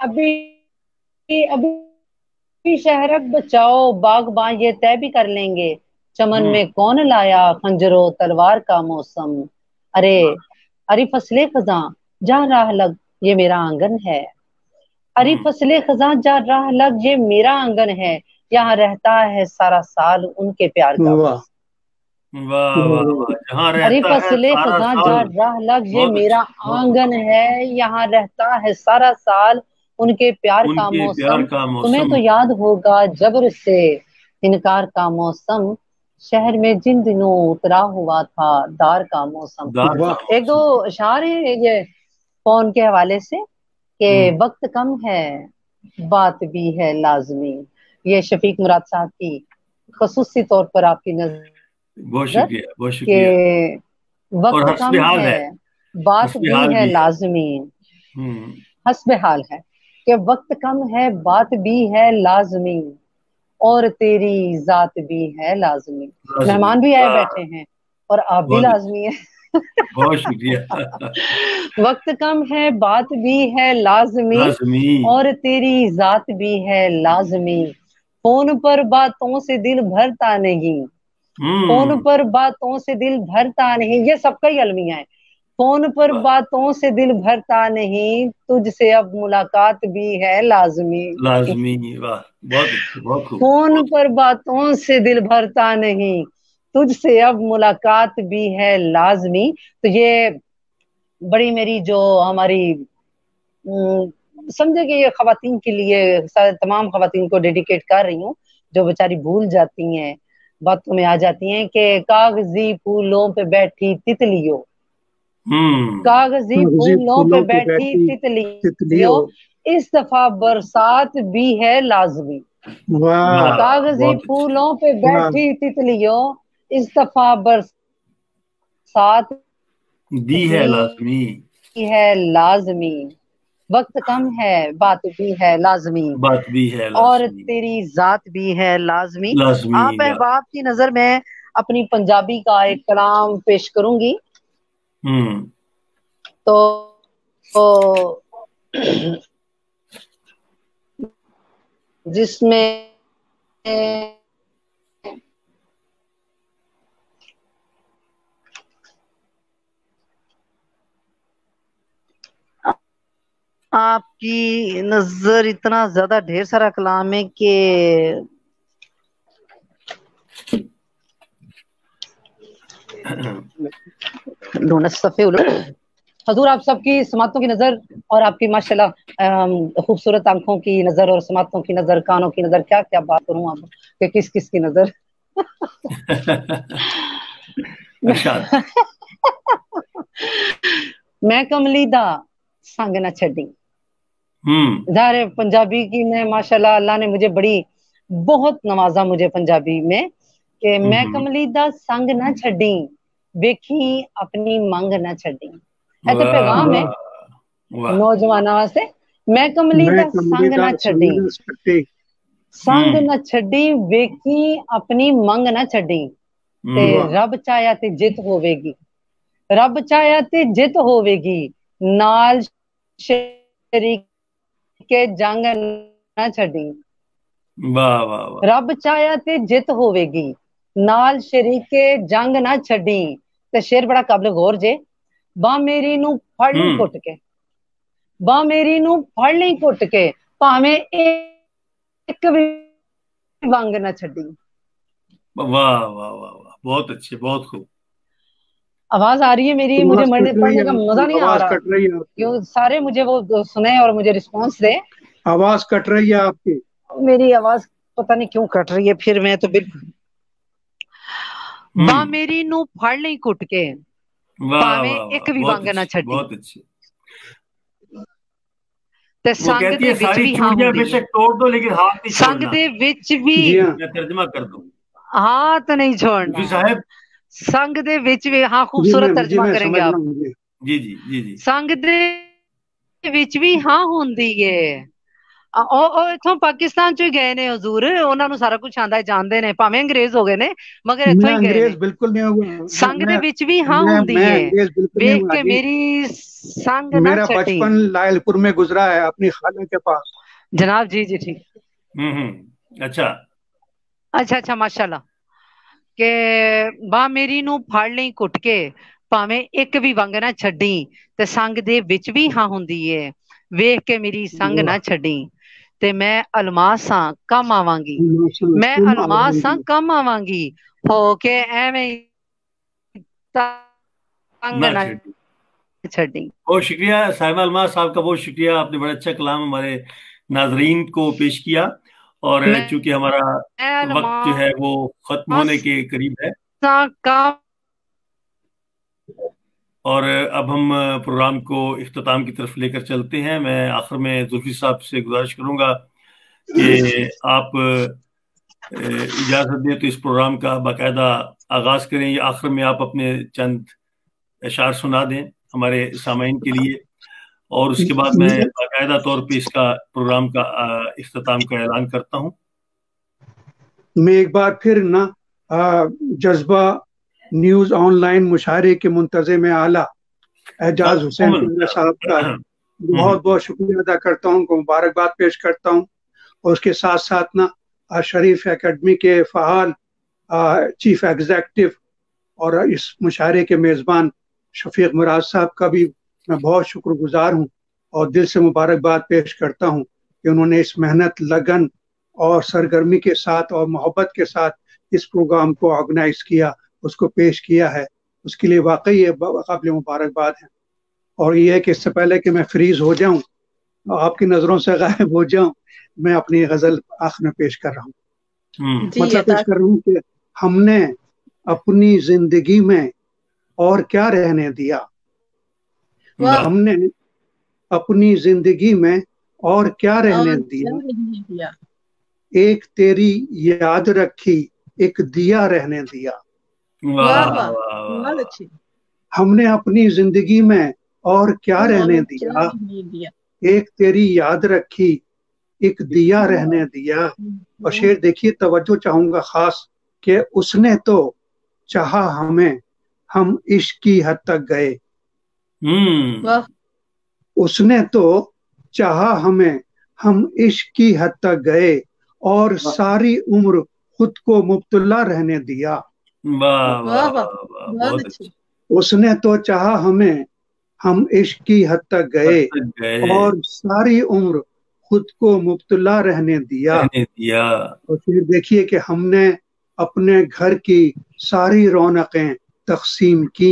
अभी शहरक बचाओ बागबां ये तय भी कर लेंगे। चमन में कौन लाया खंजरो तलवार का मौसम। अरे अरे फसले खजा जा राह लग ये मेरा आंगन है। हरी फसले खजा जा राह लग ये मेरा आंगन है, यहाँ रहता है सारा साल उनके प्यार का वाह वाह वाह वाह, जहाँ हरी रहता है फसले सारा खजा जा साल। राह लग ये बहुत मेरा अच्छा, बहुत आंगन है, यहाँ रहता है सारा साल उनके प्यार का उनके मौसम। प्यार का तुम्हें मौसम। तो याद होगा जबर से इनकार का मौसम, शहर में जिन दिनों उतरा हुआ था दार का मौसम। दार का वाह एक दो अशार है ये फोन के हवाले से कि वक्त कम है बात भी है लाजमी, ये शफीक मुराद साहब की खसूसी तौर पर आपकी नजर बहुत शुक्रिया, बहुत कि शुक्रिया। और वक्त हस्बे कम हाल है है, बात हस्बे भी हाल है भी है। लाजमी, हम्म, हस्बे हाल है कि वक्त कम है बात भी है लाजमी, और तेरी जात भी है लाजमी। लाजमी। मेहमान भी आए वाह, बैठे हैं और आप भी बहुत लाजमी है। बहुत शुक्रिया। वक्त कम है बात भी है लाजमी, लाजमी। और तेरी जात भी है लाजमी, फोन पर बातों से दिल भरता नहीं, फोन पर बातों से दिल भरता नहीं, ये सबका ही अलमिया है। फोन पर बातों से दिल भरता नहीं, तुझसे अब मुलाकात भी है लाजमी। लाजमी, वाह, बहुत अच्छी, बहुत खूब। फोन पर बातों से दिल भरता नहीं, तुझसे अब मुलाकात भी है लाजमी। तो ये बड़ी मेरी जो हमारी समझे कि ये खवातीन के लिए, तमाम खवातीन को डेडिकेट कर रही हूँ जो बेचारी भूल जाती हैं, बातों में आ जाती हैं कि कागजी फूलों पे बैठी तितलियों, कागजी फूलों पे बैठी तितलियों, इस दफा बरसात भी है लाजमी। कागजी फूलों पे बैठी तितलियों, इस दफा बरसात भी है लाजमी, है लाजमी। वक्त कम है बात भी है लाजमी, बात भी है लाजमी, और तेरी जात भी है लाजमी। लाजमी। आप अहबाब की नजर में अपनी पंजाबी का एक कलाम पेश करूंगी। तो जिसमें आपकी नजर इतना ज्यादा ढेर सारा कलाम है कि हजूर आप सबकी समातों की नजर और आपकी माशाल्लाह खूबसूरत आंखों की नजर और समातों की नजर, कानों की नजर, क्या क्या बात करूं आप कि किस किस की नजर। मैं कमली दा संग न छड़ी, ज़ाहिर पंजाबी की मैं माशाल्लाह अल्लाह ने मुझे बड़ी बहुत नवाजा मुझे पंजाबी में कि मैं कमली दा संग न छड़ी, वेखी अपनी मंग न छड़ी। ऐसे पैगाम है नौजवानों वास्ते, मैं कमली दा संग न छड़ी, संग न छड़ी, वेखी अपनी मंग न छड़ी, ते रब चाया ते जित होवेगी, रब चाया ते जित होवेगी, नाल शरीक के जंग न छड़ी। वाह वाह वाह। रब चाया ते जित होवेगी, नाल शरीक के जंग न छड़ी। ते शेर बड़ा काबिल गौर जे, बा मेरी नू फड़ ली कुट के, बा मेरी नू फड़ ली कुट के, भावें एक भी वंग न छड़ी। वाह वाह वाह वाह, बहुत अच्छे, बहुत खूब। आवाज आ रही है मेरी? मुझे पढ़ने का मजा नहीं आ रहा, क्यों सारे मुझे वो सुने और मुझे रिस्पॉन्स दे। आवाज कट रही है आपकी, मेरी आवाज पता नहीं क्यों कट रही है। फिर मैं तो बिल्कुल बा मेरी नू फड़ ली कुट के, भावें एक भी वंग ना छड़ी। बहुत अच्छे। ते संग दे विच भी हां हुंदी, बेशक तोड़ दो लेकिन हाथ नहीं छोड़ना। संग दे विच भी, मैं तर्जुमा कर दूं, हाथ नहीं छोड़ना साहब। संग दे विच भी, हाँ खूबसूरत तर्जुमा करेंगे आप। जी जी जी जी। संग दे विच भी हां हुंदी है। ਉਹ ਇਥੋਂ ਪਾਕਿਸਤਾਨ ਚੋਂ ਹੀ ਗਏ ਨੇ ਹਜ਼ੂਰ, ਉਹਨਾਂ ਨੂੰ ਸਾਰਾ ਕੁਝ ਆਂਦਾ, ਜਾਣਦੇ ਨੇ, ਭਾਵੇਂ ਅੰਗਰੇਜ਼ ਹੋ ਗਏ ਨੇ ਮਗਰ ਇੱਥੋਂ ਹੀ ਗਏ ਨੇ। ਬਿਲਕੁਲ ਨਹੀਂ ਹੋਗਾ, ਸੰਗ ਦੇ ਵਿੱਚ ਵੀ ਹਾਂ ਹੁੰਦੀ ਹੈ, ਵੇਖ ਕੇ ਮੇਰੀ संग ना मेरा बचपन लायलपुर में गुजरा है अपनी खाला के पास। जनाब जी जी ठीक। अच्छा अच्छा अच्छा माशाल्लाह। के बा मेरी नू फड़ ਲਈ ਕੁੱਟ ਕੇ, ਭਾਵੇਂ ਇੱਕ ਵੀ ਵੰਗ ਨਾ ਛੱਡੀ, ਤੇ ਸੰਗ ਦੇ ਵਿੱਚ ਵੀ ਹਾਂ ਹੁੰਦੀ ਏ, ਵੇਖ ਕੇ ਮੇਰੀ ਸੰਗ ਨਾ ਛੱਡੀ, ਤੇ ਮੈਂ ਅਲਮਾਸਾਂ ਕੰਮ ਆਵਾਂਗੀ, ਮੈਂ ਅਲਮਾਸਾਂ ਕੰਮ ਆਵਾਂਗੀ, ਹੋ ਕੇ ਐਵੇਂ संग ना छड़ी। बहुत शुक्रिया साहिबा अलमास साहब का, बहुत शुक्रिया, आपने बड़ा अच्छा कलाम हमारे नाजरीन को पेश किया। और चूंकि हमारा वक्त जो है वो खत्म होने के करीब है, और अब हम प्रोग्राम को इख्तिताम की तरफ लेकर चलते हैं। मैं आखिर में जुल्फी साहब से गुजारिश करूंगा कि आप इजाज़त दें तो इस प्रोग्राम का बाकायदा आगाज करें, या आखिर में आप अपने चंद अशार सुना दें हमारे सामाईन के लिए, और उसके बाद मैं बाकायदा तौर पे इसका प्रोग्राम का इख्तिताम का ऐलान करता हूं। मैं एक बार फिर ना जज्बा न्यूज ऑनलाइन मुशायरे के मुंतज़िम आला एजाज हुसैन साहब का बहुत बहुत शुक्रिया अदा करता हूं, उनको मुबारकबाद पेश करता हूं। और उसके साथ साथ ना शरीफ एकेडमी के फ़ाल चीफ एग्जीक्यूटिव और इस मुशायरे के मेज़बान शफीक मुराद साहब का भी मैं बहुत शुक्रगुजार हूँ, और दिल से मुबारकबाद पेश करता हूँ कि उन्होंने इस मेहनत, लगन और सरगर्मी के साथ और मोहब्बत के साथ इस प्रोग्राम को ऑर्गेनाइज किया, उसको पेश किया है। उसके लिए वाकई ये काबिल मुबारकबाद है। और ये है कि इससे पहले कि मैं फ्रीज हो जाऊं, आपकी नज़रों से गायब हो जाऊं, मैं अपनी गज़ल आखिर में पेश कर रहा हूँ। मतलब पेश कर रहा हूँ कि हमने अपनी जिंदगी में और क्या रहने दिया, हमने अपनी जिंदगी में और क्या रहने दिया, एक तेरी याद रखी, एक दिया रहने दिया। हमने अपनी जिंदगी में और क्या रहने दिया, एक तेरी याद रखी, एक दिया रहने दिया। और शेर देखिए, तवज्जो चाहूंगा खास कि उसने तो चाहा हमें, हम इश्क की हद तक गए। उसने तो चाहा हमें, हम इश्क की हद तक गए, और सारी उम्र खुद को मुब्तला रहने दिया। उसने तो चाहा हमें, हम इश्क की हद तक गए, और सारी उम्र खुद को मुब्तला रहने दिया। और फिर देखिए कि हमने अपने घर की सारी रौनकें तकसीम की,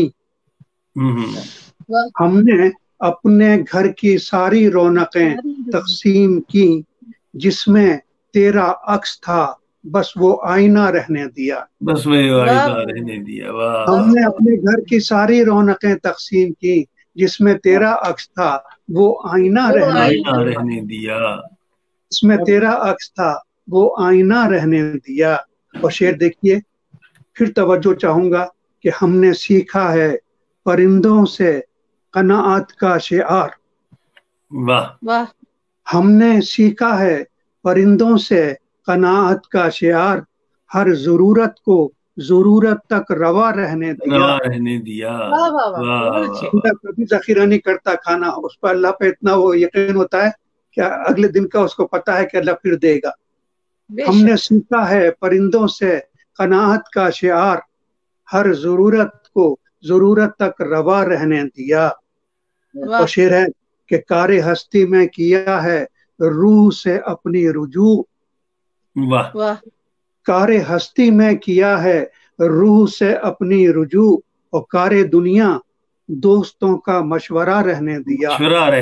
हमने अपने घर की सारी रौनकें तकसीम की, जिसमें तेरा अक्स था बस वो आईना रहने दिया। बस वो आईना रहने दिया। हमने अपने घर की सारी रौनकें तकसीम की, जिसमें तेरा अक्स था वो आईना रहने दिया। इसमें तेरा अक्स था वो आईना रहने दिया। और शेर देखिए, फिर तवज्जो चाहूंगा कि हमने सीखा है परिंदों से कनाअत का शिआर। वाह। हमने सीखा है परिंदों से कनाअत का शिआर, हर जरूरत को जरूरत तक रवा रहने दिया। कभी जखीरा नहीं करता खाना, उस पर अल्लाह पे इतना वो यकीन होता है कि अगले दिन का उसको पता है कि अल्लाह फिर देगा। हमने सीखा है परिंदों से कनाअत का शिआर, हर जरूरत को जरूरत तक रवा रहने दिया। और शेर है कि कारे हस्ती में किया है रूह से अपनी रुजू। वाह। कारे हस्ती में किया है रूह से अपनी रुजू, और कारे दुनिया दोस्तों का मशवरा रहने दिया।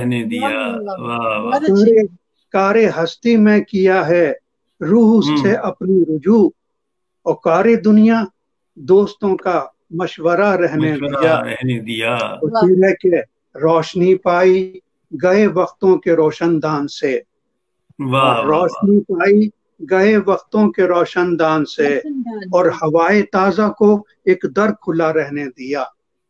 कारे हस्ती में किया है रूह से अपनी रुजू, और कारे दुनिया दोस्तों का मशवरा रहने दिया। और फिर है कि रोशनी पाई गए वक्तों के रोशनदान से। रोशनी पाई गए वक्तों के रोशनदान से, और हवाए ताजा को एक दर खुला रहने दिया।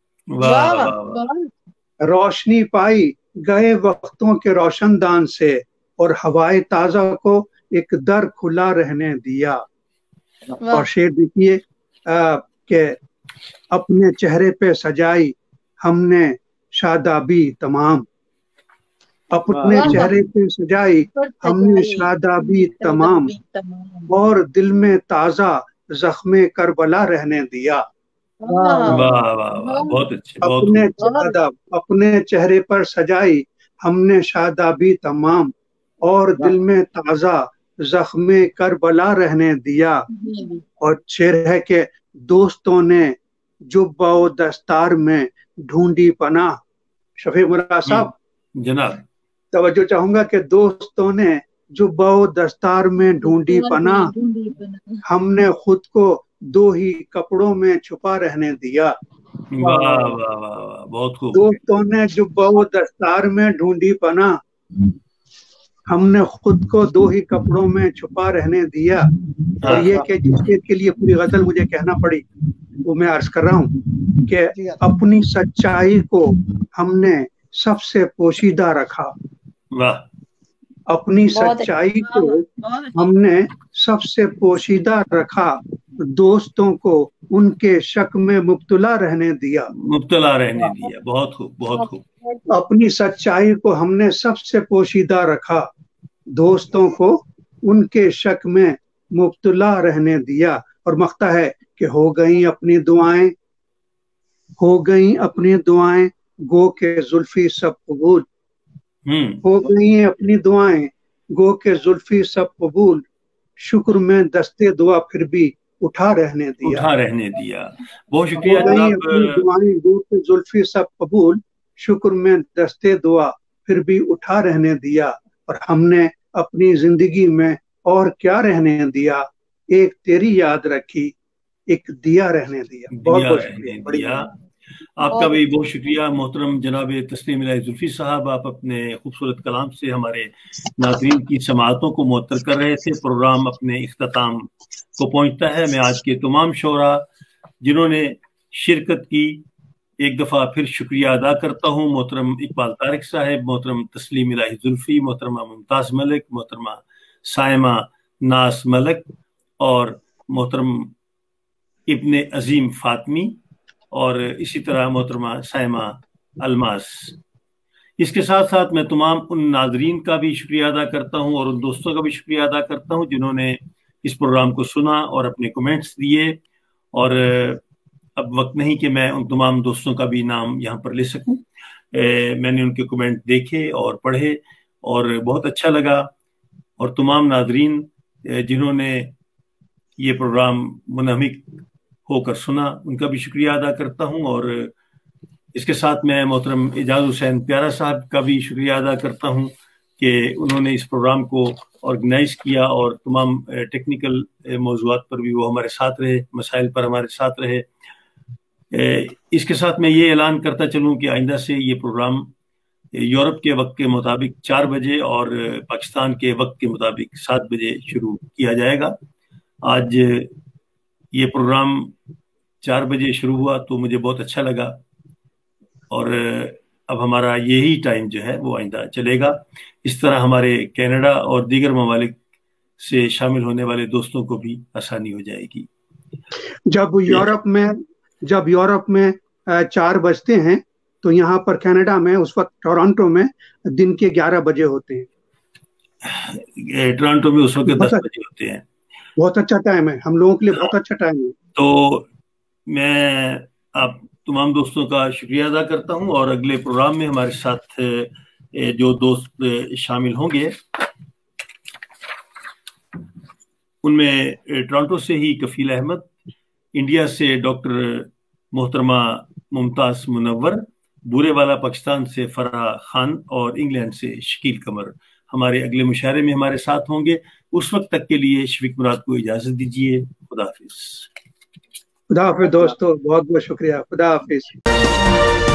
रोशनी पाई गए वक्तों के रोशनदान से, और हवाए ताजा को एक दर खुला रहने दिया। और शेर देखिए कि अपने चेहरे पे सजाई हमने शादाबी तमाम। अपने चेहरे पे सजाई हमने शादाबी तमाम, और दिल में ताजा जख्मे करबला रहने दिया। बहुत अच्छे। अपने चेहरे पर सजाई हमने शादाबी तमाम और दिल में ताज़ा जख्मे करबला रहने दिया। और शेर है कि दोस्तों ने जुब्बा व दस्तार में ढूंढी पनाह। शफीक मुराद साहब जनाब, तवज्जो चाहूंगा कि दोस्तों ने जुब्बा व दस्तार में ढूंढी पनाह, हमने खुद को 2 ही कपड़ों में छुपा रहने दिया। वाह वाह वाह वाह, बहुत खूब। दोस्तों ने जुब्बा व दस्तार में ढूंढी पनाह, हमने खुद को 2 ही कपड़ों में छुपा रहने दिया। और ये कि जिस शेर के लिए पूरी गजल मुझे कहना पड़ी वो मैं अर्ज कर रहा हूँ कि अपनी सच्चाई को हमने सबसे पोशीदा रखा। वाह। अपनी सच्चाई को हमने सबसे पोशीदा रखा, दोस्तों को उनके शक में मुब्तला रहने दिया। मुब्तला रहने दिया, बहुत खूब बहुत खूब। अपनी सच्चाई को हमने सबसे पोशीदा रखा, दोस्तों को उनके शक में मुब्तला रहने दिया। और मख्ता है कि हो गई अपनी दुआएं, हो गई अपनी दुआएं, गो के जुल्फी सब कबूल। हो गई हैं अपनी दुआएं, गो के जुल्फी सब कबूल, शुक्र में दस्ते दुआ फिर भी उठा रहने दिया। उठा रहने दिया। बहुत शुक्रिया हो गई जनाब। अपनी दुआएं, गो के जुल्फी सब कबूल, शुक्र में दस्ते दुआ फिर भी उठा रहने दिया। और हमने अपनी जिंदगी में और क्या रहने दिया, एक तेरी याद रखी, एक दिया रहने दिया। बहुत बहुत शुक्रिया। आपका भी बहुत शुक्रिया मोहतरम जनाब तस्लीम इलाही जुल्फी साहब। आप अपने खूबसूरत कलाम से हमारे नाज़रीन की समाअतों को मुअत्तर कर रहे थे। प्रोग्राम अपने इख्तिताम को पहुंचता है। मैं आज के तमाम शोरा जिन्होंने शिरकत की एक दफ़ा फिर शुक्रिया अदा करता हूँ। मोहतरम इकबाल तारिक साहब, मोहतरम तस्लीम इलाही जुल्फी, मोहतरमा मुमताज़ मलिक, मोहतरमा साइमा नास मलिक और मोहतरम इब्ने अजीम फातमी और इसी तरह मोहतरमा साइमा अलमास। इसके साथ साथ मैं तमाम उन नाजरीन का भी शुक्रिया अदा करता हूँ और उन दोस्तों का भी शुक्रिया अदा करता हूँ जिन्होंने इस प्रोग्राम को सुना और अपने कमेंट्स दिए। और अब वक्त नहीं कि मैं उन तमाम दोस्तों का भी नाम यहाँ पर ले सकूं। मैंने उनके कमेंट देखे और पढ़े और बहुत अच्छा लगा। और तमाम नाजरीन जिन्होंने ये प्रोग्राम मुनहमिक होकर सुना, उनका भी शुक्रिया अदा करता हूं। और इसके साथ मैं मोहतरम एजाज हुसैन प्यारा साहब का भी शुक्रिया अदा करता हूं कि उन्होंने इस प्रोग्राम को ऑर्गेनाइज किया और तमाम टेक्निकल मौज़ूआत पर भी वो हमारे साथ रहे, मसाइल पर हमारे साथ रहे। इसके साथ मैं ये ऐलान करता चलूं कि आइंदा से ये प्रोग्राम यूरोप के वक्त के मुताबिक 4 बजे और पाकिस्तान के वक्त के मुताबिक 7 बजे शुरू किया जाएगा। आज ये प्रोग्राम 4 बजे शुरू हुआ तो मुझे बहुत अच्छा लगा और अब हमारा यही टाइम जो है वो आइंदा चलेगा। इस तरह हमारे कनाडा और दीगर ममालिक से शामिल होने वाले दोस्तों को भी आसानी हो जाएगी। जब यूरोप में 4 बजते हैं तो यहाँ पर कनाडा में उस वक्त टोरंटो में दिन के 11 बजे होते हैं। टोरंटो में उस वक्त 10 बजे होते हैं। बहुत अच्छा टाइम है, हम लोगों के लिए बहुत अच्छा टाइम है। तो मैं आप तमाम दोस्तों का शुक्रिया अदा करता हूं और अगले प्रोग्राम में हमारे साथ जो दोस्त शामिल होंगे उनमें टोरंटो से ही कफील अहमद, इंडिया से डॉक्टर मोहतरमा मुमताज मुनव्वर, बूरेवाला पाकिस्तान से फराह खान और इंग्लैंड से शकील कमर हमारे अगले मुशायरे में हमारे साथ होंगे। उस वक्त तक के लिए शफीक मुराद को इजाजत दीजिए। खुदा हाफिज। खुदा हाफिज दोस्तों, बहुत बहुत शुक्रिया। खुदा हाफिज।